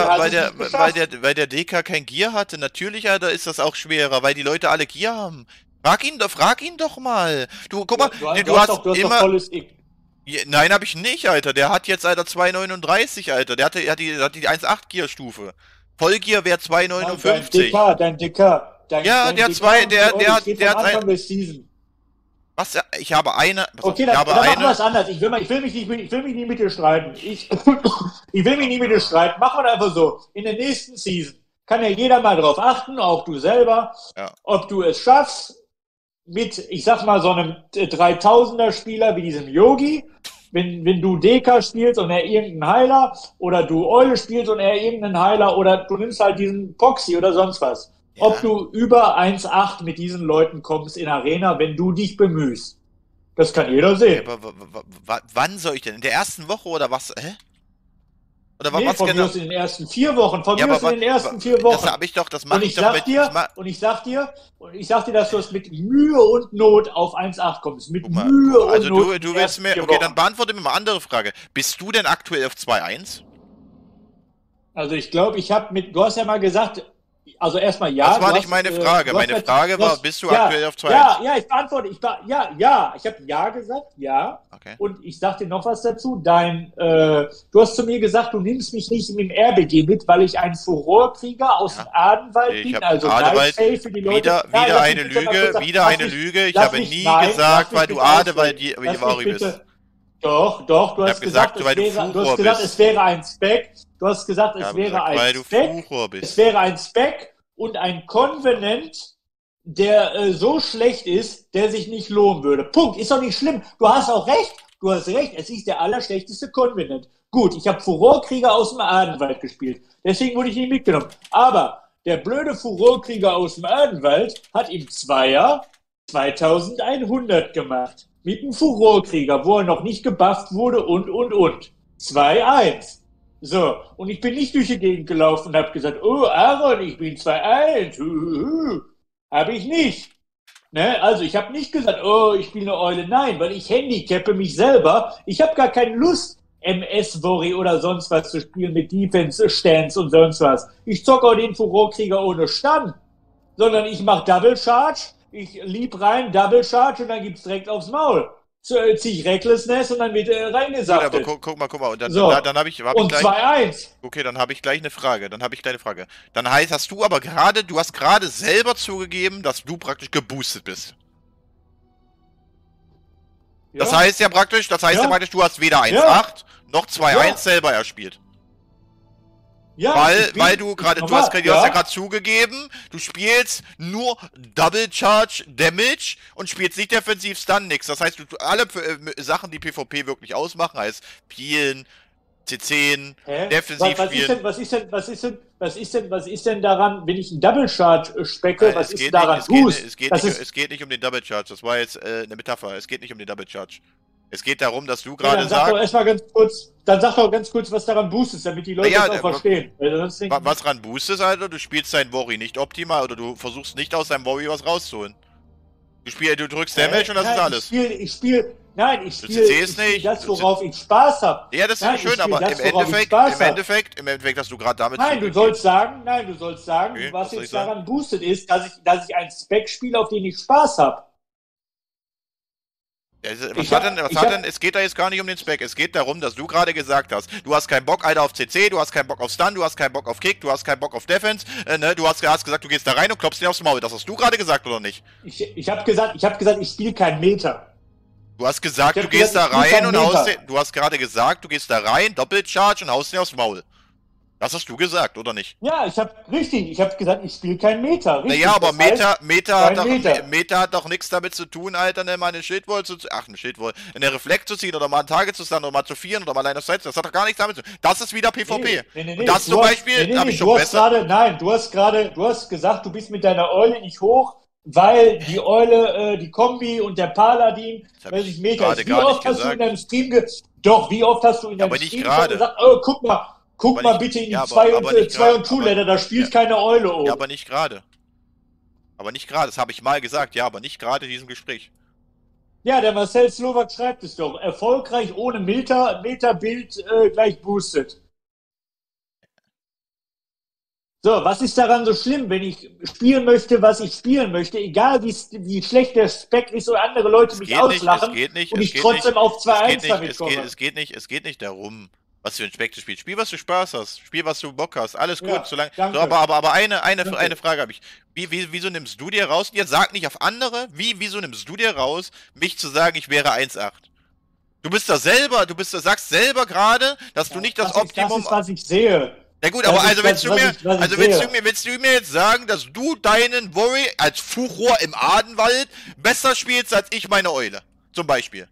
der DK kein Gear hatte. Natürlich, Alter, ist das auch schwerer, weil die Leute alle Gear haben. Frag ihn doch mal. Du, guck mal, du hast doch volles Ick. Nein, hab ich nicht, Alter. Der hat jetzt, Alter, 2,39, Alter. Der hat die 1,8 Gear-Stufe. Vollgear wäre 2,59. Dein DK. Der hat Anfang Season. Was? Ich habe eine... Okay, dann machen wir was anderes. Ich will mich nicht mit dir streiten. Ich will mich nicht mit dir streiten. Machen wir einfach so. In der nächsten Season kann ja jeder mal drauf achten, auch du selber, ob du es schaffst, mit, ich sag mal, so einem 3000er-Spieler wie diesem Yogi, wenn du DK spielst und er irgendeinen Heiler, oder du Eule spielst und er irgendeinen Heiler, oder du nimmst halt diesen Proxy oder sonst was. Ja. Ob du über 1,8 mit diesen Leuten kommst in Arena, wenn du dich bemühst. Das kann jeder sehen. Ja, aber wann soll ich denn? In der ersten Woche oder was? Hä? Oder Nee, was von mir genau? aus in den ersten 4 Wochen. Von Ja, mir aus aber in den ersten 4 Wochen. das habe ich doch, das Und mache ich ich doch sag mit. dir, und ich sag dir, dass du es mit Mühe und Not auf 1,8 kommst. Mit Guck Mühe mal, und also Not in du den willst ersten mir, vier okay, dann Wochen. beantworte mir mal eine andere Frage. Bist du denn aktuell auf 2-1? Also ich glaube, du hast ja mal gesagt, also erstmal ja, Das war du nicht hast, meine Frage. du hast Meine Frage du war, hast, bist du ja, aktuell auf 2-1? ja, ich beantworte, ja, ich habe ja gesagt, ja. Okay. Und ich sag dir noch was dazu. Du hast zu mir gesagt, du nimmst mich nicht im RBG mit, weil ich ein Furorkrieger aus Ja. dem Adenwald Ich bin, habe also Adewald, Nightfall für die Leute. wieder, Nein, wieder lass mich eine bitte mal Lüge, kurz sagen. wieder eine Lüge. Ich habe nie Nein, gesagt, weil lass mich du bitte Adewald ausreden. die Lass mich Vari bist. bitte. Doch, du Ich hast habe gesagt, gesagt, weil du du Furor hast gesagt, bist. es wäre ein Spec. Du hast gesagt, Ich es habe wäre gesagt, ein weil du Spec. Furor Es bist. wäre ein Spec und ein Convenant, der so schlecht ist, der sich nicht lohnen würde. Punkt. Ist doch nicht schlimm. Du hast auch recht. Du hast recht. Es ist der allerschlechteste Convenant. Gut, ich habe Furorkrieger aus dem Adenwald gespielt. Deswegen wurde ich nicht mitgenommen. Aber der blöde Furorkrieger aus dem Adenwald hat im Zweier 2100 gemacht. Mit einem Furorkrieger, wo er noch nicht gebufft wurde und. 2-1. So, und ich bin nicht durch die Gegend gelaufen und habe gesagt, oh Aaron, ich bin 2-1. Habe ich nicht. Ne? Also ich habe nicht gesagt, oh, ich spiele eine Eule. Nein, weil ich handicappe mich selber. Ich habe gar keine Lust, MS-Worry oder sonst was zu spielen mit Defense-Stance und sonst was. Ich zocke auch den Furorkrieger ohne Stand. Sondern ich mache Double Charge, ich lieb rein, Double Charge und dann gibt's direkt aufs Maul. Ziehe ich Recklessness und dann wird Gut, aber reingesaftet. guck mal. Und dann, So. dann habe ich Und gleich. 2-1. Okay, dann habe ich gleich eine Frage. Dann heißt, du hast gerade selber zugegeben, dass du praktisch geboostet bist. Das heißt ja praktisch, du hast weder 1,8 noch 2-1 selber erspielt. Ja, Weil du hast ja gerade zugegeben, du spielst nur Double Charge Damage und spielst nicht defensiv Stun nix. Das heißt, alle Sachen, die PvP wirklich ausmachen, heißt Peelen, C10, defensiv spielen. Was ist denn daran, wenn ich einen Double Charge specke, was ist daran gut? Es geht nicht um den Double Charge, das war jetzt eine Metapher, es geht nicht um den Double Charge. Es geht darum, dass du gerade sagst... Dann sag doch ganz kurz, was daran boostet, damit die Leute das auch verstehen. Was daran boostet, Alter? Du spielst dein Worry nicht optimal oder du versuchst nicht aus deinem Worry was rauszuholen. Du drückst Damage und das ist alles. Ich spiele das, worauf ich Spaß habe. Ja, das ist schön, aber im Endeffekt hast du gerade damit... Nein, du sollst sagen, Okay, was jetzt daran boostet ist, dass ich einen Spec spiele, auf den ich Spaß habe. Es geht da jetzt gar nicht um den Spec. Es geht darum, dass du gerade gesagt hast, du hast keinen Bock, Alter, auf CC, du hast keinen Bock auf Stun, du hast keinen Bock auf Kick, du hast keinen Bock auf Defense, ne? Du hast gesagt, du gehst da rein und klopfst dir aufs Maul. Das hast du gerade gesagt, oder nicht? Ich habe gesagt, ich spiele keinen Meter. Du hast gesagt, du gehst da rein und haust dir, du hast gerade gesagt, du gehst da rein, Doppelcharge und haust dir aufs Maul. Das hast du gesagt, oder nicht? Ja, ich habe gesagt, ich spiele keinen Meter. Richtig, naja, aber Meter hat doch nichts damit zu tun, Alter, ne, mal eine Schildwall eine Reflekt zu ziehen oder mal ein Target zu stun oder mal zu vieren oder mal eine Zeit. Das hat doch gar nichts damit zu tun. Das ist wieder PvP. Nee. Und das zum Beispiel habe ich schon besser. Du hast gesagt, du bist mit deiner Eule nicht hoch, weil die Eule, die Kombi und der Paladin, weiß ich Meter ist. Wie oft hast du in deinem Stream gesagt, oh, guck mal bitte in die 2 und Two-Ladder, da spielt keine Eule um. Ja, aber nicht gerade. Das habe ich mal gesagt, ja, aber nicht gerade in diesem Gespräch. Ja, der Marcel Slowak schreibt es doch. Erfolgreich ohne Meter-Bild gleich boostet. So, was ist daran so schlimm, wenn ich spielen möchte, was ich spielen möchte, egal wie schlecht der Spec ist oder andere Leute mich auslachen und ich trotzdem auf 2-1 damit komme. Es geht nicht darum, was für ein Spec du spielst. Spiel, was du Spaß hast. Spiel, was du Bock hast. Alles gut, solange. So, aber eine Frage habe ich. Wieso nimmst du dir raus? Und jetzt sag nicht auf andere. Wieso nimmst du dir raus, mich zu sagen, ich wäre 1,8? Sagst selber gerade, dass du nicht das Optimum. Das ist, was ich sehe. Na gut, aber willst du mir jetzt sagen, dass du deinen Worry als Furor im Adenwald besser spielst als ich meine Eule? Zum Beispiel.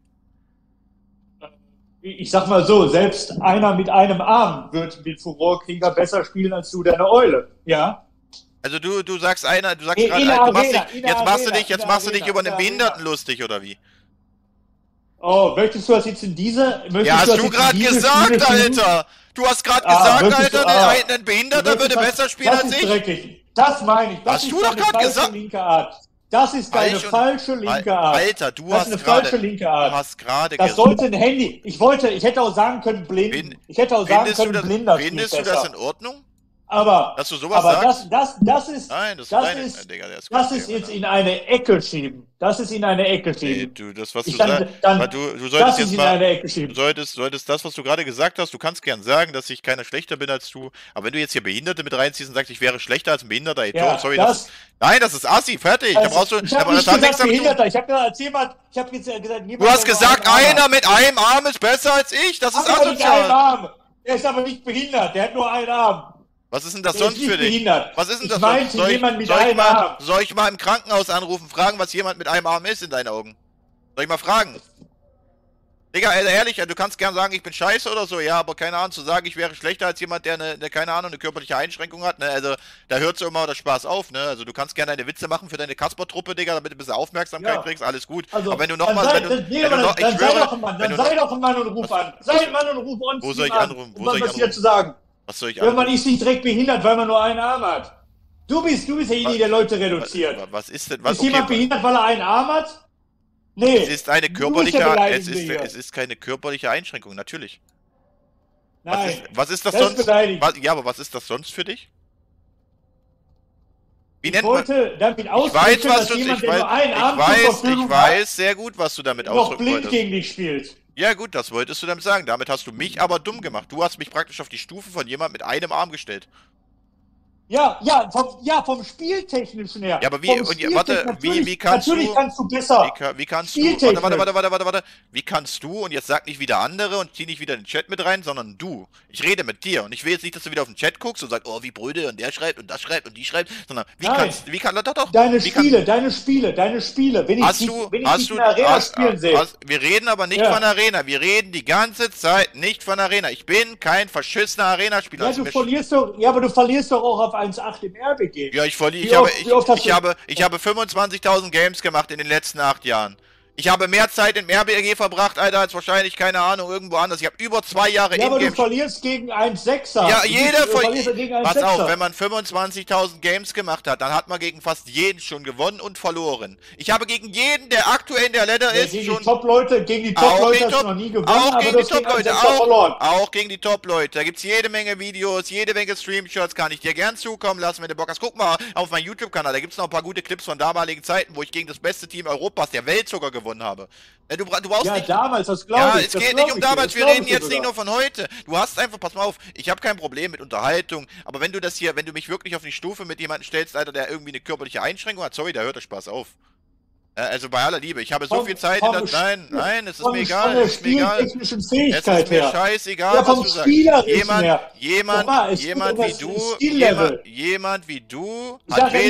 Ich sag mal so, selbst einer mit einem Arm wird den Furorkrieger besser spielen als du deine Eule, ja? Also du sagst jetzt machst du dich über einen Behinderten lustig, oder wie? Oh, möchtest du das jetzt in diese... Ja, hast du gerade gesagt, Alter! Du hast gerade gesagt, Alter, ein Behinderter würde besser spielen als ich. Das ist dreckig. Das meine ich. Das hast du doch gerade gesagt? Linke Art. Das ist deine falsche linke Art. Alter, du hast eine falsche linke Art. Du hast gerade gesagt. Das sollte ein Handy. Ich hätte auch sagen können, blind. Ich hätte auch sagen können, blinder. Findest du das in Ordnung? Aber, dass du sowas sagst? Das ist, nein, das ist jetzt in eine Ecke schieben. Das ist in eine Ecke schieben. Nee, du, das, was du sagst, du solltest jetzt mal, du solltest das, was du gerade gesagt hast, du kannst gern sagen, dass ich keiner schlechter bin als du, aber wenn du jetzt hier Behinderte mit reinziehst und sagst, ich wäre schlechter als ein Behinderter, ey, ja, sorry, nein, das ist assi, fertig. Also, da brauchst du, ich habe nicht gesagt Behinderter, ich habe gesagt, du hast gesagt, einer mit einem Arm ist besser als ich, das ist asozial. Der ist aber nicht behindert, der hat nur einen Arm. Was ist denn das sonst für dich? Was ist denn das sonst? Soll ich mal im Krankenhaus anrufen, fragen, was jemand mit einem Arm ist in deinen Augen? Soll ich mal fragen? Digga, ehrlich, du kannst gern sagen, ich bin scheiße oder so, ja, aber keine Ahnung, zu sagen, ich wäre schlechter als jemand, der keine Ahnung, eine körperliche Einschränkung hat, ne, also, da hört so immer der Spaß auf, ne, also du kannst gerne deine Witze machen für deine Kasper-Truppe, Digga, damit du ein bisschen Aufmerksamkeit kriegst, alles gut, also, aber wenn du nochmal, sei doch ein Mann und ruf an, sei ein Mann und ruf uns wo soll ich anrufen, was dir zu sagen? Was soll ich anrufen? Man ist nicht direkt behindert, weil man nur einen Arm hat. Du bist derjenige, der Leute reduziert. Was ist denn, ist jemand behindert, weil er einen Arm hat? Nee. Es ist eine körperliche, es ist keine körperliche Einschränkung, natürlich. Nein. Was ist das sonst? Ja, aber was ist das sonst für dich? Wie nennt man? Damit ausdrücken, dass jemand, der nur einen Arm zur Verfügung hat, ich weiß sehr gut, was du damit ausdrücken wolltest. Noch blind gegen dich spielt. Ja gut, das wolltest du damit sagen. Damit hast du mich aber dumm gemacht. Du hast mich praktisch auf die Stufe von jemand mit einem Arm gestellt. Vom Spieltechnischen her. Ja, aber wie kannst du... Natürlich kannst du besser. Wie kannst du... Warte. Wie kannst du, und jetzt sag nicht wieder andere und zieh nicht wieder den Chat mit rein, sondern du. Ich rede mit dir und ich will jetzt nicht, dass du wieder auf den Chat guckst und sagst, oh, wie bröde und der schreibt und das schreibt und die schreibt, sondern Deine Spiele. Wenn ich dich in der Arena spielen sehe. Wir reden aber nicht von Arena. Wir reden die ganze Zeit nicht von Arena. Ich bin kein verschissener Arena-Spieler. Ja, aber du verlierst doch auch auf 1,8 im RBG. Ja, ich habe 25.000 Games gemacht in den letzten 8 Jahren. Ich habe mehr Zeit im RBG verbracht, Alter, als wahrscheinlich, keine Ahnung, irgendwo anders. Ich habe über 2 Jahre in-game... Ja, aber du verlierst gegen 1,6er. Ja, jeder verliert. Pass auf, wenn man 25.000 Games gemacht hat, dann hat man gegen fast jeden schon gewonnen und verloren. Ich habe gegen jeden, der aktuell in der Ladder ist, gegen die Top-Leute hast du noch nie gewonnen, auch gegen die Top-Leute, auch gegen die Top-Leute. Da gibt's jede Menge Videos, jede Menge Streamshots, kann ich dir gern zukommen lassen, wenn du Bock hast. Guck mal auf meinem YouTube-Kanal, da gibt's noch ein paar gute Clips von damaligen Zeiten, wo ich gegen das beste Team Europas, der Welt sogar gewonnen habe. Du brauchst nicht... damals, das glaube ich. Ja, es geht nicht um damals, wir reden jetzt nicht nur von heute. Du hast einfach, pass mal auf, ich habe kein Problem mit Unterhaltung, aber wenn du mich wirklich auf die Stufe mit jemandem stellst, Alter, der irgendwie eine körperliche Einschränkung hat, sorry, da hört der Spaß auf. Also bei aller Liebe, ich habe so viel Zeit in das... Nein, es ist mir egal, es ist mir egal. Es ist mir scheißegal, was du sagst. Jemand wie du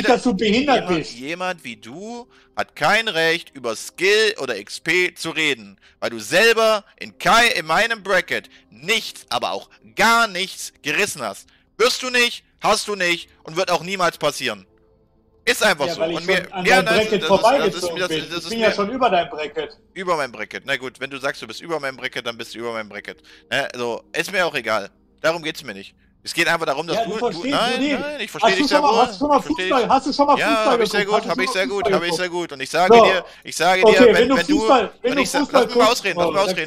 hat kein Recht, über Skill oder XP zu reden, weil du selber in meinem Bracket nichts, aber auch gar nichts gerissen hast. Wirst du nicht, hast du nicht und wird auch niemals passieren. Ist einfach so. Weil ich an deinem Bracket vorbeigezogen bin. Ich bin ja schon über dein Bracket. Über mein Bracket. Na gut, wenn du sagst, du bist über mein Bracket, dann bist du über mein Bracket. Also, ist mir auch egal. Darum geht's mir nicht. Es geht einfach darum, dass Nein, ich verstehe dich sehr wohl. Hast du schon mal Fußball geguckt? Ja, hab ich sehr gut. Und ich sage dir, wenn du... Lass mich mal ausreden.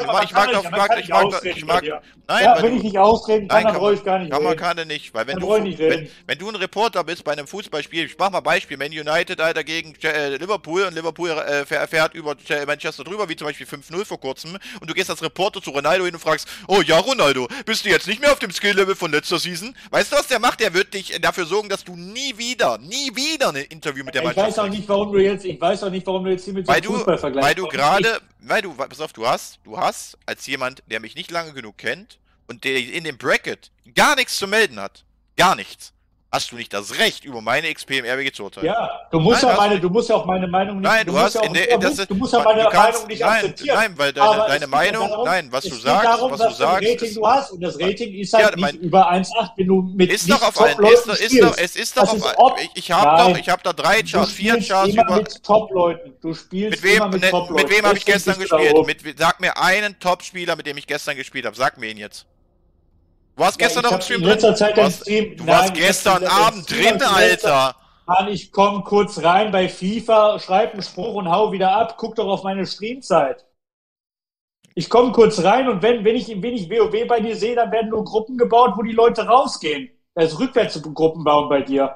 Wenn ich nicht ausreden kann, dann brauche ich gar nicht reden. Kann nicht, weil wenn du ein Reporter bist bei einem Fußballspiel, ich mach mal Beispiel, Man United, Alter, gegen Liverpool und Liverpool fährt über Manchester drüber, wie zum Beispiel 5-0 vor kurzem, und du gehst als Reporter zu Ronaldo hin und fragst, oh ja, Ronaldo, bist du jetzt nicht mehr auf dem Skill-Level von letzter Season? Weißt du, was der macht? Der wird dich dafür sorgen, dass du nie wieder ein Interview mit der Mannschaft hast. Ich weiß auch nicht, warum du jetzt hier mit dem Fußball vergleichst. Pass auf, du hast als jemand, der mich nicht lange genug kennt und der in dem Bracket gar nichts zu melden hat, gar nichts, hast du nicht das Recht, über meine XP im RBG zu urteilen. Ja, du musst ja auch meine Meinung nicht. Nein, du musst ja meine Meinung nicht akzeptieren. Nein, weil Aber deine Meinung, darum, nein, was du geht sagst, darum, was du sagst. Rating du hast, und das Rating ist halt nicht über 1,8, wenn du mit ist nicht doch auf Top-Leuten spielst. es ist doch auf ich hab da 3 Charts, 4 Charts über. Mit Top-Leuten. Du spielst immer mit Top-Leuten. Mit wem habe ich gestern gespielt? Sag mir einen Top-Spieler, mit dem ich gestern gespielt habe. Sag mir ihn jetzt. Du warst gestern noch im Stream drin. Du warst gestern Abend drin, Alter. Mann, ich komm kurz rein bei FIFA, schreib einen Spruch und hau wieder ab. Guck doch auf meine Streamzeit. Ich komme kurz rein und wenn ich WoW bei dir sehe, dann werden nur Gruppen gebaut, wo die Leute rausgehen. Das ist rückwärts Gruppen bauen bei dir.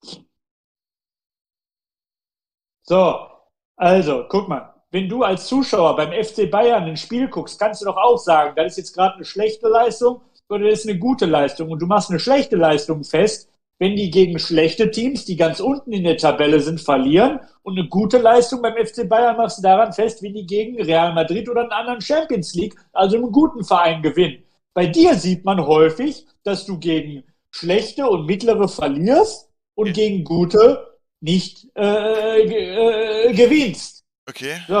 So, also, guck mal. Wenn du als Zuschauer beim FC Bayern ein Spiel guckst, kannst du doch auch sagen, das ist jetzt gerade eine schlechte Leistung oder das ist eine gute Leistung. Und du machst eine schlechte Leistung fest, wenn die gegen schlechte Teams, die ganz unten in der Tabelle sind, verlieren. Und eine gute Leistung beim FC Bayern machst du daran fest, wenn die gegen Real Madrid oder einen anderen Champions League, also einen guten Verein, gewinnen. Bei dir sieht man häufig, dass du gegen schlechte und mittlere verlierst und gegen gute nicht gewinnst. Okay. So.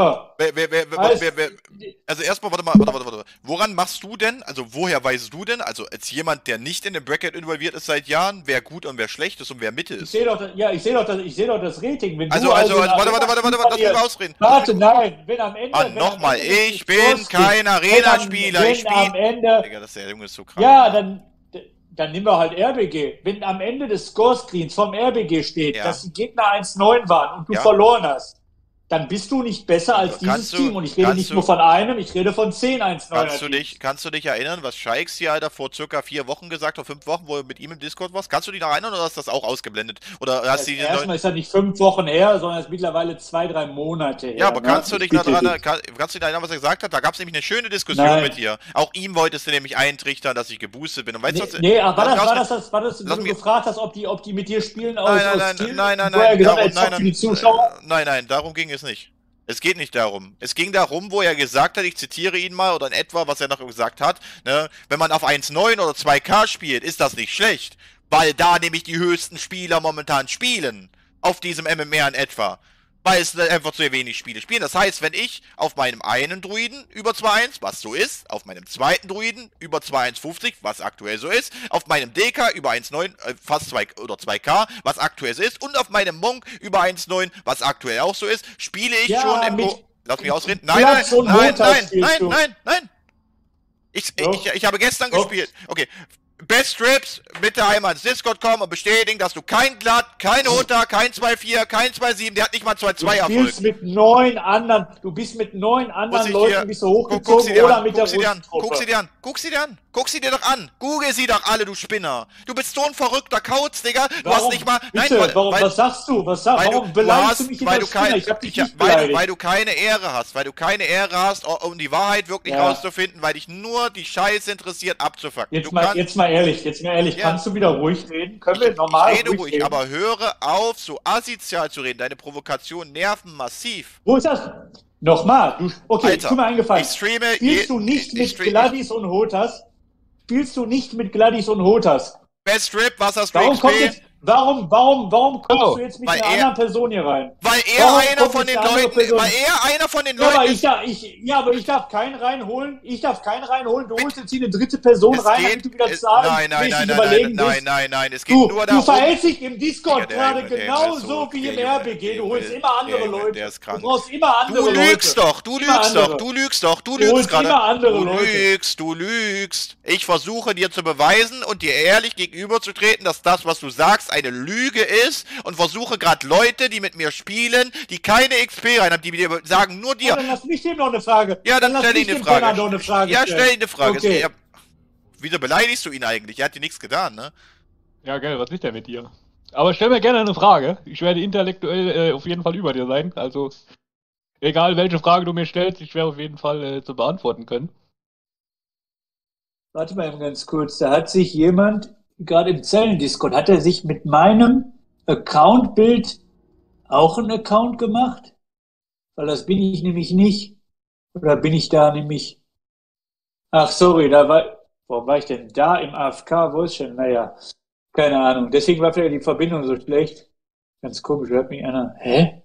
Also erstmal, warte. Woran machst du denn, also woher weißt du denn, also als jemand, der nicht in dem Bracket involviert ist seit Jahren, wer gut und wer schlecht ist und wer Mitte ist? Ich sehe doch das Rating. Wenn warte, lass mich mal ausreden. Warte, nein, wenn am Ende... nochmal, ich bin kein Arena-Spieler, ich spiele... Digga, der Junge ist so krank. Ja, dann nehmen wir halt RBG. Wenn am Ende des Scorescreens vom RBG steht, dass die Gegner 1-9 waren und du verloren hast, dann bist du nicht besser als dieses Team. Und ich rede nicht nur von einem, ich rede von 10 1-9. Kannst du dich erinnern, was Shikes hier, Alter, vor circa 4 Wochen gesagt hat, 5 Wochen, wo du mit ihm im Discord warst? Kannst du dich noch erinnern oder hast du das auch ausgeblendet? Oder hast du erstmal ist das nicht 5 Wochen her, sondern es ist mittlerweile 2-3 Monate her. Ja, aber kannst du dich noch erinnern, was er gesagt hat? Da gab es nämlich eine schöne Diskussion mit dir. Auch ihm wolltest du nämlich eintrichtern, dass ich geboostet bin. Und weißt du, was? Nee, war das, wo du gefragt hast, ob die mit dir spielen aus Nein, darum ging es nicht. Es geht nicht darum. Es ging darum, wo er gesagt hat, ich zitiere ihn mal oder in etwa, was er noch gesagt hat, ne, wenn man auf 1,9 oder 2K spielt, ist das nicht schlecht, weil da nämlich die höchsten Spieler momentan spielen. Auf diesem MMR in etwa. Weil es einfach zu wenig Spiele spielen. Das heißt, wenn ich auf meinem einen Druiden über 2.1, was so ist, auf meinem zweiten Druiden über 2.150, was aktuell so ist, auf meinem DK über 1.9, fast 2 oder 2K, was aktuell so ist, und auf meinem Monk über 1.9, was aktuell auch so ist, spiele ich schon im... Lass mich ausreden. Nein. Ich habe gestern gespielt. Okay. Best Trips, bitte einmal ins Discord kommen und bestätigen, dass du kein Glatt, kein Hunter, kein 2-4, kein 2-7, der hat nicht mal 2-2 Erfolg. Du bist mit 9 anderen Leuten bist du hochgezogen oder mit der Rüstgruppe. Guck sie dir doch an. Google sie doch alle, du Spinner. Du bist so ein verrückter Kauz, Digga. Du hast nicht mal... Was sagst du? Warum beleidigst du mich in der Spinner? Ich hab dich nicht beleidigt. Weil du keine Ehre hast. Um die Wahrheit wirklich rauszufinden, weil dich nur die Scheiße interessiert, abzufucken. Jetzt mal ehrlich, kannst du wieder ruhig reden? Können wir normal ruhig reden? Aber höre auf, so asozial zu reden. Deine Provokationen nerven massiv. Wo ist das? Nochmal, okay, Alter, tu mir eingefallen. Ich streame... Spielst du nicht mit Gladys und Hotas? Best Strip, Wasserstream, Warum kommst du jetzt mit einer anderen Person hier rein? Weil er einer von den Leuten aber ich darf keinen reinholen. Du holst jetzt hier eine dritte Person rein, damit du wieder zahlen. Nein, es geht nur darum. Du verhältst dich im Discord gerade genauso wie im RBG. Du holst immer andere Leute. Du brauchst immer andere Leute. Du lügst gerade. Du lügst. Ich versuche dir zu beweisen und dir ehrlich gegenüberzutreten, dass das, was du sagst, eine Lüge ist und versuche gerade Leute, die mit mir spielen, die keine XP rein haben, die mir sagen, nur dir. Ja, dann lass mich dem noch eine Frage. Ja, dann stell ihn eine Frage. Ja, stell ihn eine Frage. Okay. Wieso beleidigst du ihn eigentlich? Er hat dir nichts getan, ne? Ja, geil, was ist denn mit dir? Aber stell mir gerne eine Frage. Ich werde intellektuell auf jeden Fall über dir sein. Also, egal welche Frage du mir stellst, ich werde auf jeden Fall zu beantworten können. Warte mal eben ganz kurz. Da hat sich jemand... Gerade im Zellen-Discord, hat er sich mit meinem Account-Bild auch einen Account gemacht? Weil das bin ich nämlich nicht. Oder bin ich da nämlich... Ach, sorry, warum war ich denn da im AFK? Wo ist schon? Naja. Keine Ahnung. Deswegen war vielleicht die Verbindung so schlecht. Ganz komisch, hört mich einer. Hä?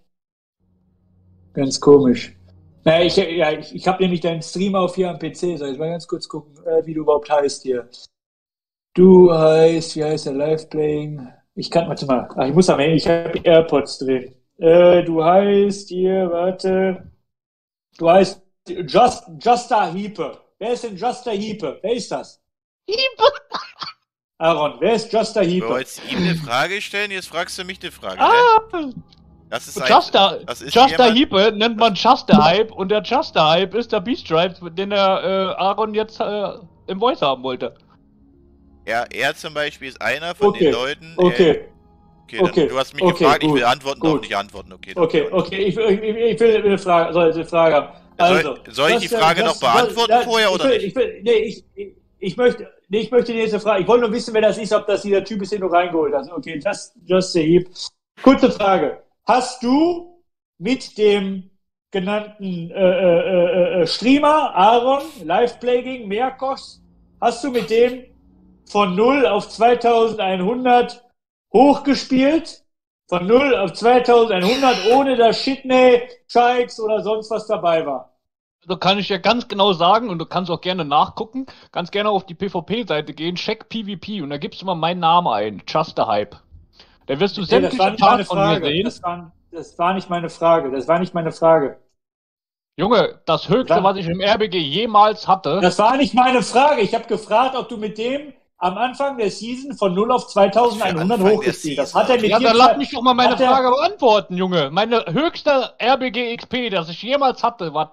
Ganz komisch. Naja, ich habe nämlich deinen Stream auf hier am PC. Soll ich mal ganz kurz gucken, wie du überhaupt heißt hier. Du heißt, wie heißt der? Live Playing? warte mal. Ach, ich habe AirPods drin. Du heißt hier, warte. Du heißt Justa Hiepe. Wer ist denn Justa Hiepe? Wer ist das? Hiepe! Aaron, wer ist Justa Du Hiepe? wolltest ihm eine Frage stellen, jetzt fragst du mich eine Frage. Ne? Das ist Justa Hiepe nennt man Justa Hype und der Justa Hype ist der Beast Drive, den der Aaron jetzt im Voice haben wollte. Ja, er zum Beispiel ist einer von den Leuten. Okay, du hast mich gefragt, gut, ich will antworten, gut. Auch nicht antworten. Okay, ich will eine Frage haben. Also, soll ich die Frage noch beantworten vorher oder nicht? Ich möchte die nächste Frage. Ich wollte nur wissen, wer das ist, ob das dieser Typ ist, den du reingeholt hast. Okay, just a heap. Kurze Frage. Hast du mit dem genannten Streamer, Aaron, Live-Playing, Merkos, hast du mit dem von 0 auf 2100 hochgespielt? Von 0 auf 2100, ohne dass Shitney, Chikes oder sonst was dabei war? Da kann ich ja ganz genau sagen, und du kannst auch gerne nachgucken, ganz gerne auf die PvP-Seite gehen, check PvP und da gibst du mal meinen Namen ein, Just a Hype. Da wirst du sämtliche Charts von mir sehen. Das war nicht meine Frage. Junge, das Höchste, was ich im RBG jemals hatte... Das war nicht meine Frage. Ich habe gefragt, ob du mit dem am Anfang der Season von 0 auf 2100 hochgespielt hast. Hat er mit ja, dann lass mich doch mal meine Frage beantworten, Junge. Meine höchste RBG XP, das ich jemals hatte, war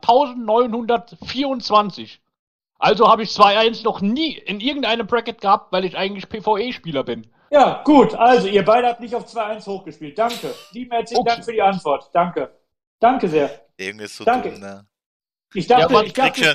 1924. Also habe ich 2-1 noch nie in irgendeinem Bracket gehabt, weil ich eigentlich PvE-Spieler bin. Ja, gut. Also, ihr beide habt nicht auf 2-1 hochgespielt. Danke. Lieben herzlichen Dank für die Antwort. Danke. Danke sehr. Irgendwie ist so Danke. dumm, ne? Ich dachte schon,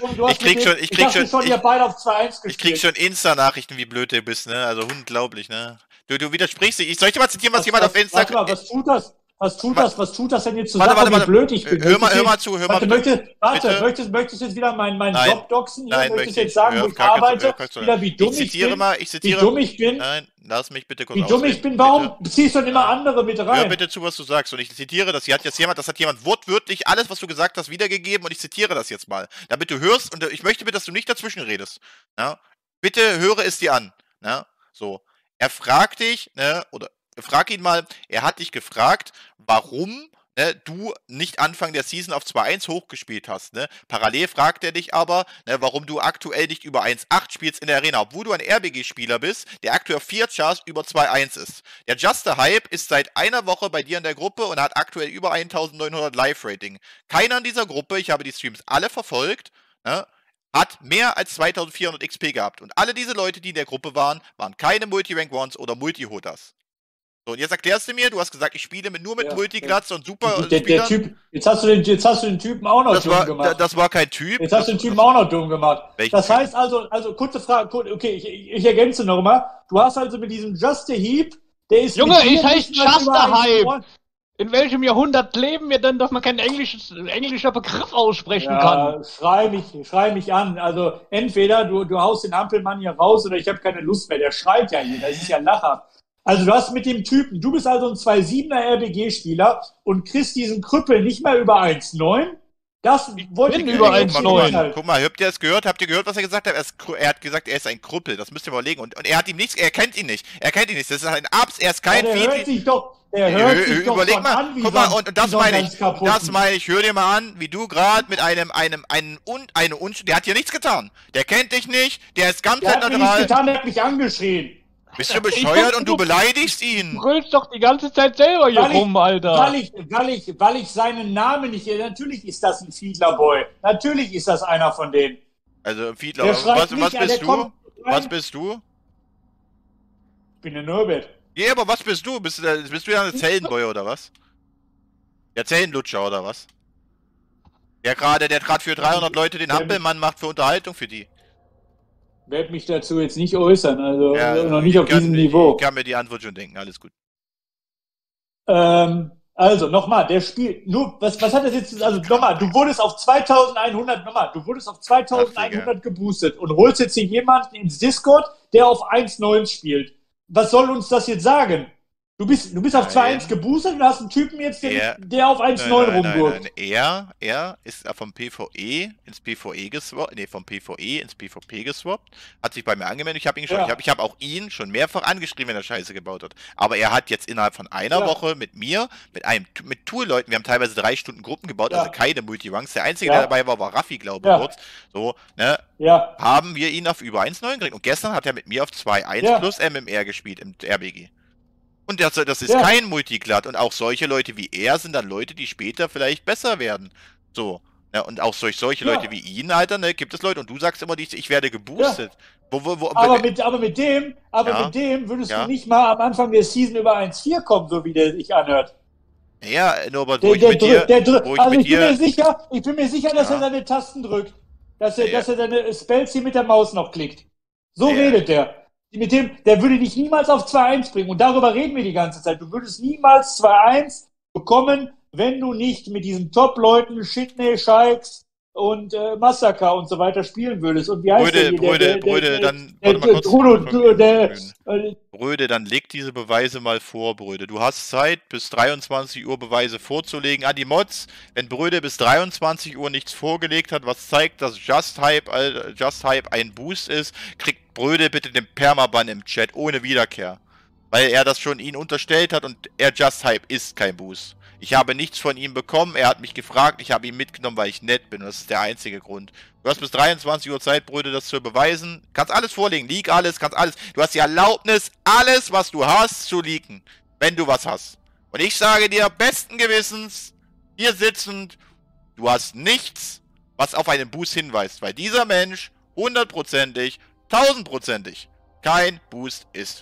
ihr beide auf 2-1 gespielt. Ich krieg schon Insta-Nachrichten, wie blöd du bist, ne? Also unglaublich, ne? Du widersprichst dich. Soll ich dir mal zitieren, was jemand auf Instagram... Warte mal, was tut das denn jetzt zusammen, wie blöd ich bin? Hör mal zu. Möchtest du jetzt wieder meinen Job doxen? Nein, möchtest du jetzt sagen, wo ich arbeite? Wieder wie dumm ich bin? Wie dumm ich bin? Nein, lass mich bitte kurz Wie dumm ich bin? Warum ziehst du denn immer andere mit rein? Hör bitte zu, was du sagst. Und ich zitiere das. Das hat jemand wortwörtlich alles, was du gesagt hast, wiedergegeben. Und ich zitiere das jetzt mal. Damit du hörst. Und ich möchte bitte, dass du nicht dazwischen redest. Ja? Bitte höre es dir an. Ja? So. Er fragt dich, ne, oder frag ihn mal, er hat dich gefragt, warum du nicht Anfang der Season auf 2-1 hochgespielt hast. Ne? Parallel fragt er dich aber, warum du aktuell nicht über 1-8 spielst in der Arena, obwohl du ein RBG-Spieler bist, der aktuell auf 4 Charts über 2-1 ist. Der Just a Hype ist seit einer Woche bei dir in der Gruppe und hat aktuell über 1900 Live-Rating. Keiner in dieser Gruppe, ich habe die Streams alle verfolgt, hat mehr als 2400 XP gehabt. Und alle diese Leute, die in der Gruppe waren keine Multi-Rank-Ones oder Multi-Hooters. So, und jetzt erklärst du mir, du hast gesagt, ich spiele nur mit Multiglatz und super der Typ, jetzt hast du den Typen auch noch dumm gemacht. Das war kein Typ. Jetzt hast du den Typen auch noch dumm gemacht. Das heißt also kurze Frage, okay, ich ergänze nochmal. Du hast also mit diesem Just a Heap, der ist... Junge, ich heiße Just a Hype. In welchem Jahrhundert leben wir denn, dass man kein englischer Begriff aussprechen kann? Schrei mich an. Also entweder du haust den Ampelmann hier raus oder ich habe keine Lust mehr. Der schreit ja hier, das ist ja lachhaft. Also du hast mit dem Typen, du bist also ein 2-7er RBG-Spieler und kriegst diesen Krüppel nicht mehr über 1,9? Das wollte ich über 1,9. Guck mal, habt ihr das gehört? Habt ihr gehört, was er gesagt hat? Er hat gesagt, er ist ein Krüppel. Das müsst ihr mal überlegen. Und er hat ihm nichts, er kennt ihn nicht. Das ist ein Abs, er ist kein Der hört sich doch überleg mal, an, guck mal, und das meine ich, hör dir mal an, wie du gerade mit der hat hier nichts getan. Der kennt dich nicht, der ist ganz neutral. Der hat nichts getan, der hat mich angeschrien. Bist du bescheuert und du beleidigst ihn? Du brüllst doch die ganze Zeit selber hier rum, Alter. Weil ich seinen Namen nicht... Natürlich ist das ein Fiedler-Boy. Natürlich ist das einer von denen. Also Fiedler, was bist du? Ich bin der Norbert. Ja, aber was bist du? Bist du ja ein Zellenboy oder was? Der Zellenlutscher oder was? Der gerade für 300 Leute den Hampelmann macht für Unterhaltung für die. Ich werde mich dazu jetzt nicht äußern, also noch nicht auf diesem Niveau. Ich kann mir die Antwort schon denken, alles gut. Also, nochmal, der spielt nur, was hat das jetzt, also nochmal, du wurdest auf 2100 geboostet und holst jetzt hier jemanden ins Discord, der auf 1,9 spielt. was soll uns das jetzt sagen? Du bist auf Nein. 2-1 geboostet und hast einen Typen jetzt, Er- der auf 1-9 rumgurkt. Nein. Er ist vom PvE ins PvE geswappt, nee, vom PvE ins PvP geswappt, hat sich bei mir angemeldet, ich habe ihn schon, Ja. ich hab auch ihn schon mehrfach angeschrieben, wenn er Scheiße gebaut hat. Aber er hat jetzt innerhalb von einer Ja. Woche mit mir, mit Tool-Leuten, wir haben teilweise 3 Stunden Gruppen gebaut, Ja. also keine Multi-Ranks. Der Einzige, Ja. der dabei war Raffi, glaube ich, Ja. kurz. So, ne, Ja, haben wir ihn auf über 1,9 gekriegt. Und gestern hat er mit mir auf 2,1 Ja. plus MMR gespielt im RBG. Und das ist Ja. kein Multiglatt. Und auch solche Leute wie er sind dann Leute, die später vielleicht besser werden. So. Ja, und auch solche Ja. Leute wie ihn, Alter, ne, gibt es Leute. Und du sagst immer, ich werde geboostet. aber mit dem würdest Ja. du nicht mal am Anfang der Season über 1-4 kommen, so wie der sich anhört. Ja, Norbert, Der drückt. Also ich bin mir sicher, dass Ja. er seine Tasten drückt. Dass er Ja. seine Spells hier mit der Maus noch klickt. So Ja. redet der. Der würde dich niemals auf 2-1 bringen. Und darüber reden wir die ganze Zeit. Du würdest niemals 2-1 bekommen, wenn du nicht mit diesen Top-Leuten, Shitney, Shikes und Massaker und so weiter spielen würdest. Und wie heißt Bröde, dann, warte mal kurz. Bröde, dann leg diese Beweise mal vor, Bröde. Du hast Zeit, bis 23 Uhr Beweise vorzulegen an die Mods. Wenn Bröde bis 23 Uhr nichts vorgelegt hat, was zeigt, dass Just Hype ein Boost ist, kriegt Bröde bitte den Permaban im Chat ohne Wiederkehr. Weil er das schon ihn unterstellt hat und er Just Hype ist kein Boost. Ich habe nichts von ihm bekommen, er hat mich gefragt, ich habe ihn mitgenommen, weil ich nett bin. Das ist der einzige Grund. Du hast bis 23 Uhr Zeit, Brüder, das zu beweisen. Kannst alles vorlegen, leak alles, kannst alles. Du hast die Erlaubnis, alles, was du hast, zu leaken. Wenn du was hast. Und ich sage dir, besten Gewissens, hier sitzend, du hast nichts, was auf einen Boost hinweist. Weil dieser Mensch 100%ig, 1000%ig kein Boost ist.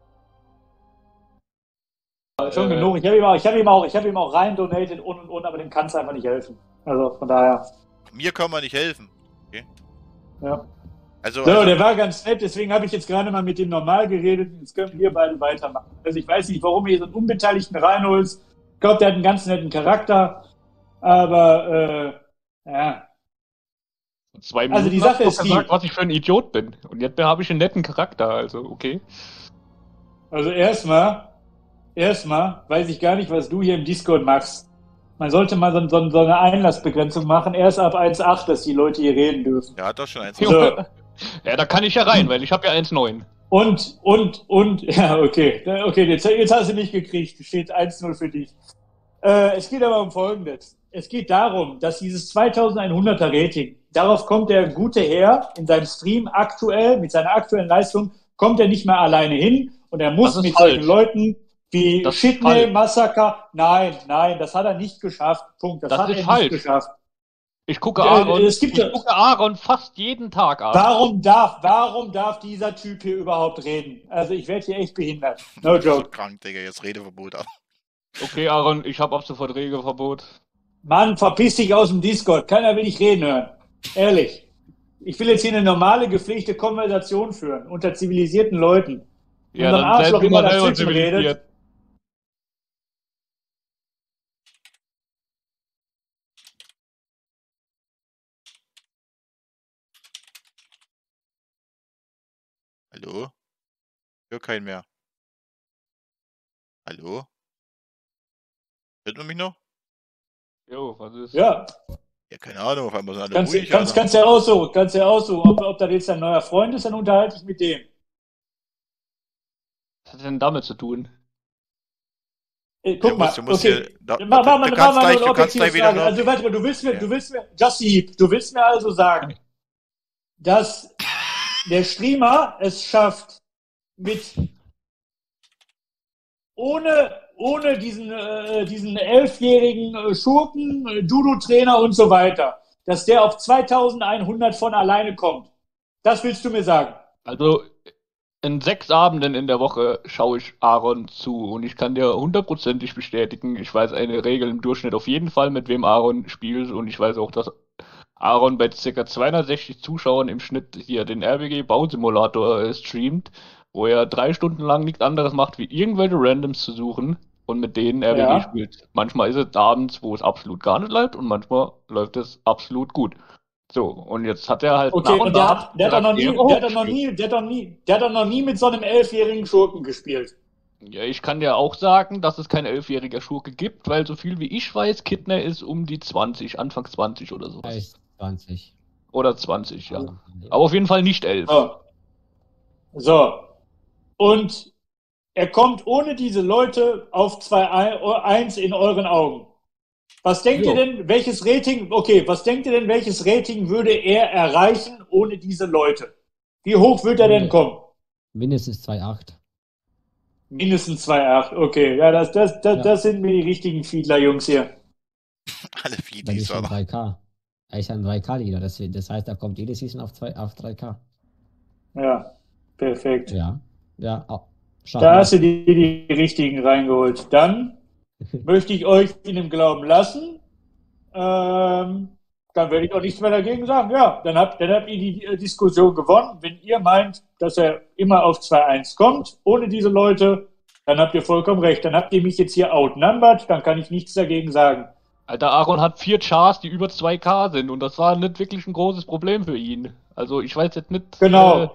Schon genug. Ich habe ihm auch rein donated und, aber dem kann es einfach nicht helfen. Also von daher. Mir kann man nicht helfen. Okay. Ja. Also, So, der war ganz nett, deswegen habe ich jetzt gerade mal mit dem normal geredet. Jetzt können wir beide weitermachen. Also ich weiß nicht, warum ihr so einen Unbeteiligten reinholst. Ich glaube, der hat einen ganz netten Charakter. Aber ja. 2 Minuten Also die Sache hast du ist gesagt, die. was ich für ein Idiot bin. Und jetzt habe ich einen netten Charakter, also okay. Also erstmal weiß ich gar nicht, was du hier im Discord machst. Man sollte mal so eine Einlassbegrenzung machen, erst ab 1,8, dass die Leute hier reden dürfen. der hat doch schon eins. So. Ja, da kann ich ja rein, weil ich habe ja 1,9. Und, ja, okay. Okay, jetzt hast du mich gekriegt. Steht 1-0 für dich. Es geht aber um Folgendes. Es geht darum, dass dieses 2100er Rating, darauf kommt der gute Herr in seinem Stream aktuell, mit seiner aktuellen Leistung, kommt er nicht mehr alleine hin und er muss mit solchen Leuten wie Shitney, Massaker, nein, das hat er nicht geschafft. Punkt. Das hat er nicht geschafft. Ich gucke Aaron, ich gucke Aaron fast jeden Tag an. Warum darf dieser Typ hier überhaupt reden? Also ich werde hier echt behindert. No Ich bin so joke. krank, Digga, jetzt Redeverbot ab. Okay, Aaron, ich habe ab sofort Regelverbot. Mann, verpiss dich aus dem Discord. Keiner will dich reden hören. Ehrlich. Ich will jetzt hier eine normale, gepflegte Konversation führen. Unter zivilisierten Leuten. Ja, Unser dann Arschloch seid immer immer selber dazwischen redet. zivilisiert. Hallo? Ich höre keinen mehr. Hallo? Hört man mich noch? Jo, was ist? Ja, Ja, keine Ahnung, auf einmal sind alle kannst ruhig. Alter. ja aussuchen. Ob das jetzt dein neuer Freund ist, dann unterhalte ich mit dem. Was hat denn damit zu tun? Guck Ja, mal, du musst okay. hier, Mach mal du kannst eine gleich objektive wieder Frage. noch... Also warte mal, du willst mir, Justy, du willst mir also sagen, dass der Streamer es schafft, ohne diesen 11-jährigen Schurken, Judo-Trainer und so weiter, dass der auf 2100 von alleine kommt. Das willst du mir sagen? Also, in 6 Abenden in der Woche schaue ich Aaron zu und ich kann dir hundertprozentig bestätigen, ich weiß eine Regel im Durchschnitt auf jeden Fall, mit wem Aaron spielt und ich weiß auch, dass Aaron bei ca. 260 Zuschauern im Schnitt hier den RBG Bausimulator streamt, wo er 3 Stunden lang nichts anderes macht, wie irgendwelche Randoms zu suchen und mit denen RBG spielt. Manchmal ist es abends, wo es absolut gar nicht läuft und manchmal läuft es absolut gut. So, und jetzt hat er halt Okay, und der hat doch noch Charaktere nie mit so einem 11-jährigen Schurken gespielt. Ja, ich kann ja auch sagen, dass es kein 11-jähriger Schurke gibt, weil so viel wie ich weiß, Kidner ist um die 20, Anfang 20 oder sowas. Vielleicht 20. Oder 20, ja. Aber auf jeden Fall nicht 11. So. Und er kommt ohne diese Leute auf 2-1 in euren Augen. Was denkt ihr denn, welches Rating würde er erreichen ohne diese Leute? Wie hoch wird er denn kommen? Mindestens 2,8. Mindestens 2,8, okay. Ja, das sind mir die richtigen Fiedler-Jungs hier. Alle Das Fiedlis, ist schon aber. 3K. Er ist ein 3K-Liga, das heißt, er kommt jede Season auf 3K. Ja, perfekt. Ja. Da hast du die richtigen reingeholt. Dann möchte ich euch in dem Glauben lassen. Dann werde ich auch nichts mehr dagegen sagen. Ja, dann habt ihr die Diskussion gewonnen. Wenn ihr meint, dass er immer auf 2-1 kommt, ohne diese Leute, dann habt ihr vollkommen recht. Dann habt ihr mich jetzt hier outnumbered, dann kann ich nichts dagegen sagen. Alter, Aaron hat 4 Chars, die über 2K sind und das war nicht wirklich ein großes Problem für ihn. Also ich weiß jetzt nicht... Genau,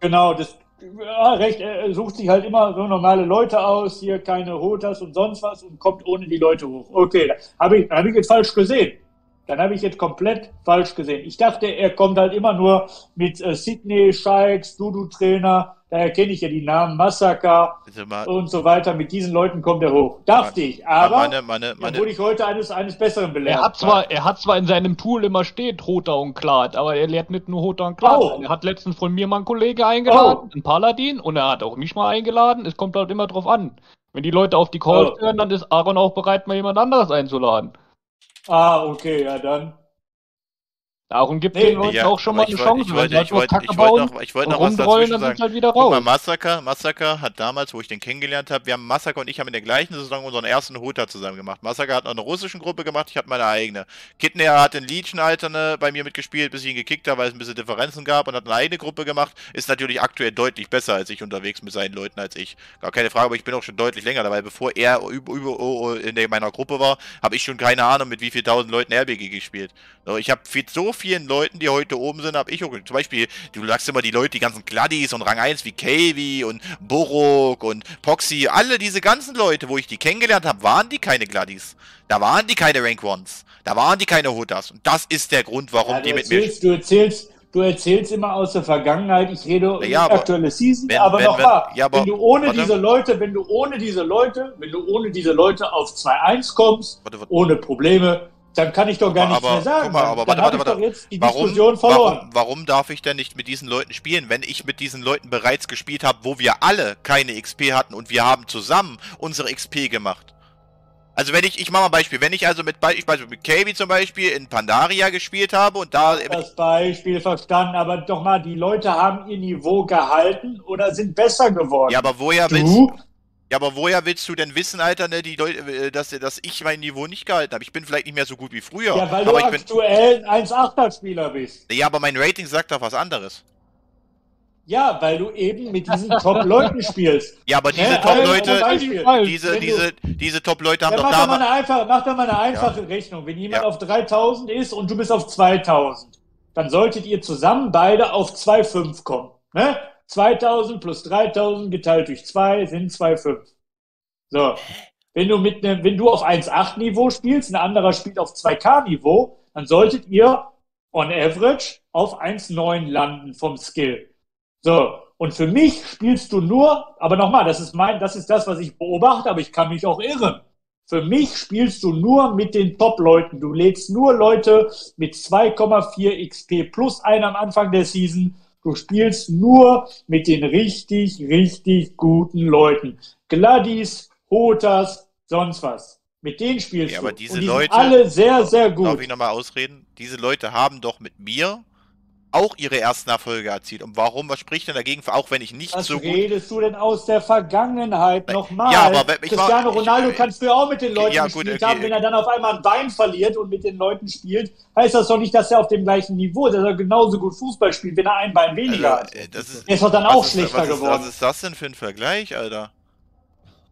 recht, er sucht sich halt immer so normale Leute aus, hier keine Hotas und sonst was und kommt ohne die Leute hoch. Okay, hab ich jetzt falsch gesehen. Dann habe ich jetzt komplett falsch gesehen. Ich dachte, er kommt halt immer nur mit Sydney, Shikes, Dudu-Trainer, daher kenne ich ja die Namen, Massaker und so weiter. Mit diesen Leuten kommt er hoch. Dachte ich, aber dann wurde ich heute eines Besseren belehrt. Er hat zwar in seinem Tool immer steht Hota und Klart, aber er lehrt nicht nur Hota und Klart. Er hat letztens von mir mal einen Kollege eingeladen, einen Paladin, und er hat auch mich mal eingeladen. Es kommt halt immer drauf an. Wenn die Leute auf die Calls hören, dann ist Aaron auch bereit, mal jemand anderes einzuladen. Okay, ja dann. Darum gibt den Leuten auch schon mal eine Chance. Ich wollte noch was dazwischen sagen. Halt wieder raus. Guck mal, Massaker hat damals, wo ich den kennengelernt habe, Massaker und ich haben in der gleichen Saison unseren ersten Hota zusammen gemacht. Massaker hat noch eine russische Gruppe gemacht, ich hatte meine eigene. Kidner hat in Legion Alterne bei mir mitgespielt, bis ich ihn gekickt habe, weil es ein bisschen Differenzen gab, und hat eine eigene Gruppe gemacht. Ist natürlich aktuell deutlich besser als ich unterwegs mit seinen Leuten als ich. Gar keine Frage, aber ich bin auch schon deutlich länger dabei. Bevor er in meiner Gruppe war, habe ich schon keine Ahnung, mit wie viel tausend Leuten RBG gespielt. So, ich habe so vielen Leuten, die heute oben sind, habe ich auch, zum Beispiel, du sagst immer die Leute, die ganzen Gladdies und Rang 1 wie Kavi und Borok und Poxy, alle diese ganzen Leute, wo ich die kennengelernt habe, waren die keine Gladdies. Da waren die keine Rank 1s. Da waren die keine Hotas. Und das ist der Grund, warum die mit mir... Du erzählst immer aus der Vergangenheit, ich rede über die aktuelle Season, wenn du ohne diese Leute auf 2-1 kommst, ohne Probleme, dann kann ich doch gar nichts mehr sagen. Dann habe ich doch jetzt die Diskussion verloren. Warum darf ich denn nicht mit diesen Leuten spielen, wenn ich mit diesen Leuten bereits gespielt habe, wo wir alle keine XP hatten und wir haben zusammen unsere XP gemacht? Also ich mache mal ein Beispiel, wenn ich also mit Kavi zum Beispiel in Pandaria gespielt habe und da... Das Beispiel verstanden, aber doch mal, die Leute haben ihr Niveau gehalten oder sind besser geworden. Ja, aber woher willst du denn wissen, Alter, ne, die Leute, dass ich mein Niveau nicht gehalten habe? Ich bin vielleicht nicht mehr so gut wie früher. Ja, weil du aktuell ein 1-8er-Spieler bist. Ja, aber mein Rating sagt doch was anderes. Ja, weil du eben mit diesen Top-Leuten spielst. Ja, aber diese Top-Leute, diese Top-Leute haben doch damals... Mach doch mal eine einfache Rechnung. Wenn jemand auf 3000 ist und du bist auf 2000, dann solltet ihr zusammen beide auf 2,5 kommen. Ne? 2000 plus 3000 geteilt durch 2 sind 2,5. So. Wenn du auf 1,8 Niveau spielst, ein anderer spielt auf 2K Niveau, dann solltet ihr on average auf 1,9 landen vom Skill. So. Und für mich spielst du nur, aber nochmal, das ist das, was ich beobachte, aber ich kann mich auch irren. Für mich spielst du nur mit den Top-Leuten. Du lädst nur Leute mit 2,4 XP plus einen am Anfang der Season. Du spielst nur mit den richtig, richtig guten Leuten. Gladdies, Hotas, sonst was. Mit denen spielst du. Aber diese und die Leute, sind alle sehr, sehr gut. Darf ich nochmal ausreden? Diese Leute haben doch mit mir auch ihre ersten Erfolge erzielt. Und warum, was spricht denn dagegen, auch wenn ich nicht was so gut... Was redest du denn aus der Vergangenheit nochmal? Ja, aber Cristiano Ronaldo kannst du ja auch mit den Leuten gespielt haben. Wenn er dann auf einmal ein Bein verliert und mit den Leuten spielt, heißt das doch nicht, dass er auf dem gleichen Niveau ist, dass er genauso gut Fußball spielt, wenn er ein Bein weniger hat. Er ist doch dann auch schlechter geworden. Was ist das denn für ein Vergleich, Alter?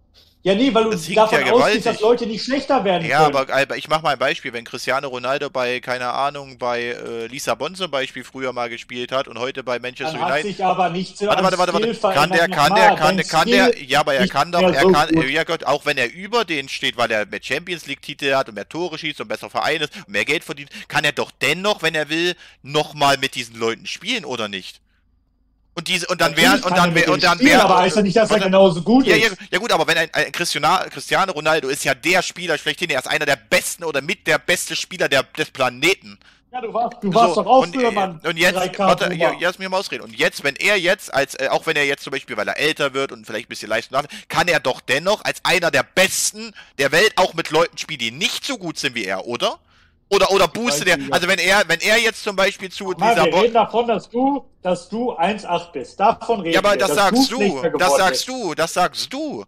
Ja, nee, weil du Das hinkt davon ja ausgehst, dass gewaltig. Leute nicht schlechter werden Ja, können. aber ich mach mal ein Beispiel, wenn Cristiano Ronaldo bei, keine Ahnung, bei Lissabon zum Beispiel früher mal gespielt hat und heute bei Manchester Dann hat United. sich aber nicht so Warte, am warte, warte, Skill warte. Kann der, verändert. kann der, Nochmal, kann, dein kann der, Skill ja, aber er nicht kann doch, mehr er so kann, gut. ja Gott, auch wenn er über den steht, weil er mehr Champions League Titel hat und mehr Tore schießt und besser Verein ist und mehr Geld verdient, kann er doch dennoch, wenn er will, nochmal mit diesen Leuten spielen, oder nicht? Und diese, und dann wäre, Natürlich und kann er dann mit wäre, dem und dann spielen, wäre, aber heißt ja nicht, dass er und dann- genauso gut ja, ist. ja gut, aber wenn ein Cristiano Ronaldo ist ja der Spieler schlechthin, er ist einer der besten oder mit der beste Spieler des Planeten. Ja, du warst So, doch auch und, früher mal und jetzt, 3K warte, Boomer. ja, lass mich mal ausreden. Und jetzt, wenn er jetzt, auch wenn er jetzt zum Beispiel, weil er älter wird und vielleicht ein bisschen Leistung hat, kann er doch dennoch als einer der Besten der Welt auch mit Leuten spielen, die nicht so gut sind wie er, oder? Oder boostet er, also wenn er jetzt zum Beispiel zu Mal, wir dieser reden davon, dass du 1,8 bist. Davon reden ja, aber wir. das dass sagst du schlechter du, das geworden sagst bist. du, das sagst du.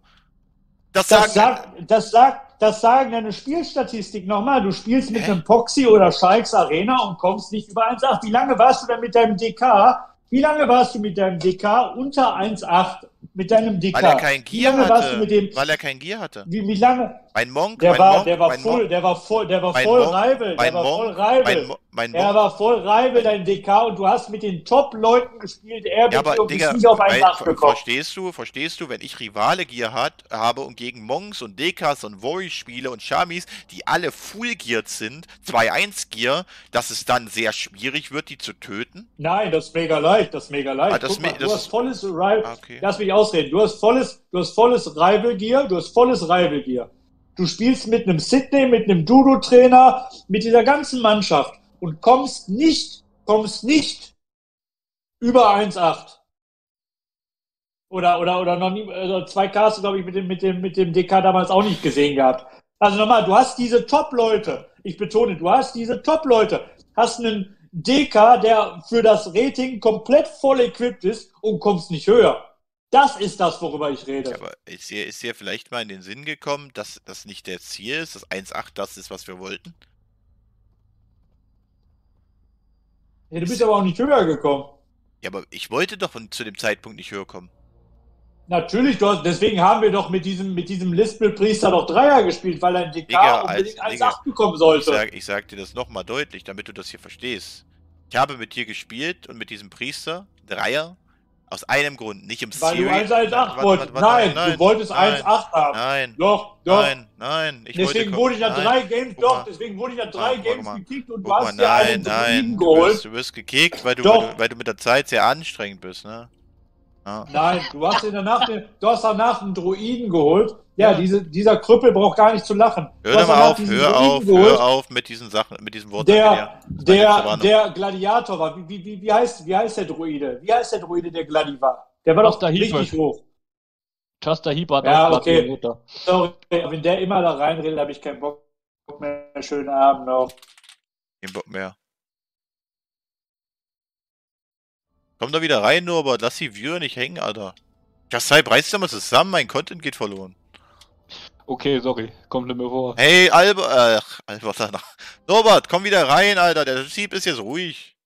Das sagen deine Spielstatistik nochmal. Du spielst mit Hä? einem Poxy oder Schalks Arena und kommst nicht über 1,8. Wie lange warst du denn mit deinem DK? Wie lange warst du mit deinem DK unter 1,8? Mit deinem DK? Weil er kein Wie Gear lange warst du hatte. mit dem? Weil er kein Gear hatte. Wie lange? Mein Monk, Der mein war Monk, mein voll Monk, Reibel. mein Der war voll Monk, Reibel. mein Er Monk. war voll Reibel, dein DK, und du hast mit den Top-Leuten gespielt. Er Ja, aber und bist Digga, nicht auf 1,8 gekommen. verstehst du, wenn ich Rivale Gear habe und gegen Monks und Dekas und Warriors spiele und Shamis, die alle Full Geared sind, 2-1 Gear, dass es dann sehr schwierig wird, die zu töten? Nein, das ist mega leicht, das ist mega leicht. Ah, das Guck mal, ist- du hast volles Rival. Ah, okay. Lass mich ausreden. Du hast volles Rival Gear, Du spielst mit einem Sydney, mit einem Judo-Trainer, mit dieser ganzen Mannschaft und kommst nicht über 1,8. Oder noch nie, also 2K hast du, glaube ich, mit dem DK damals auch nicht gesehen gehabt. Also nochmal, du hast diese Top-Leute. Ich betone, du hast diese Top-Leute. Hast einen DK, der für das Rating komplett voll equipped ist und kommst nicht höher. Das ist das, worüber ich rede. Aber ist dir vielleicht mal in den Sinn gekommen, dass das nicht der Ziel ist, dass 1-8 das ist, was wir wollten? Ja, du bist aber auch nicht höher gekommen. Ja, aber ich wollte doch zu dem Zeitpunkt nicht höher kommen. Natürlich, deswegen haben wir doch mit diesem Lispel-Priester noch Dreier gespielt, weil ein DK Digga, unbedingt Digga, 1,8 bekommen sollte. Ich sag dir das nochmal deutlich, damit du das hier verstehst. Ich habe mit dir gespielt und mit diesem Priester Dreier aus einem Grund, nicht im Weil du Series. 1,18 wolltest. Nein, du wolltest 1,8 haben. Nein, Doch. nein. Deswegen wurde ich nach 3 Games, deswegen wurde ich nach 3 Games mal. gekickt und du Guck mal, hast dir einen Druiden geholt. du wirst gekickt, weil Doch. du mit der Zeit sehr anstrengend bist, ne? Ja. Nein, du hast danach einen Druiden geholt. Ja, dieser Krüppel braucht gar nicht zu lachen. Du Hör hast mal danach auf, diesen hör Druiden geholt, auf, hör auf mit diesen Sachen, mit diesen Worten. der Gladiator war. Wie heißt der Druide? Wie heißt der Druide, der Gladi war? Der war doch Taster Hiebe. richtig hoch. Taster Hieb hat Ja, auch okay. Gladiator. Sorry, aber wenn der immer da reinredet, habe ich keinen Bock mehr. Schönen Abend noch. Kein Bock mehr. Komm da wieder rein, nur, aber lass die Viewer nicht hängen, Alter. Kasai, reiß doch mal zusammen, mein Content geht verloren. Okay, sorry, kommt nicht mehr vor. Hey, Albert, Norbert, komm wieder rein, Alter, der Typ ist jetzt ruhig.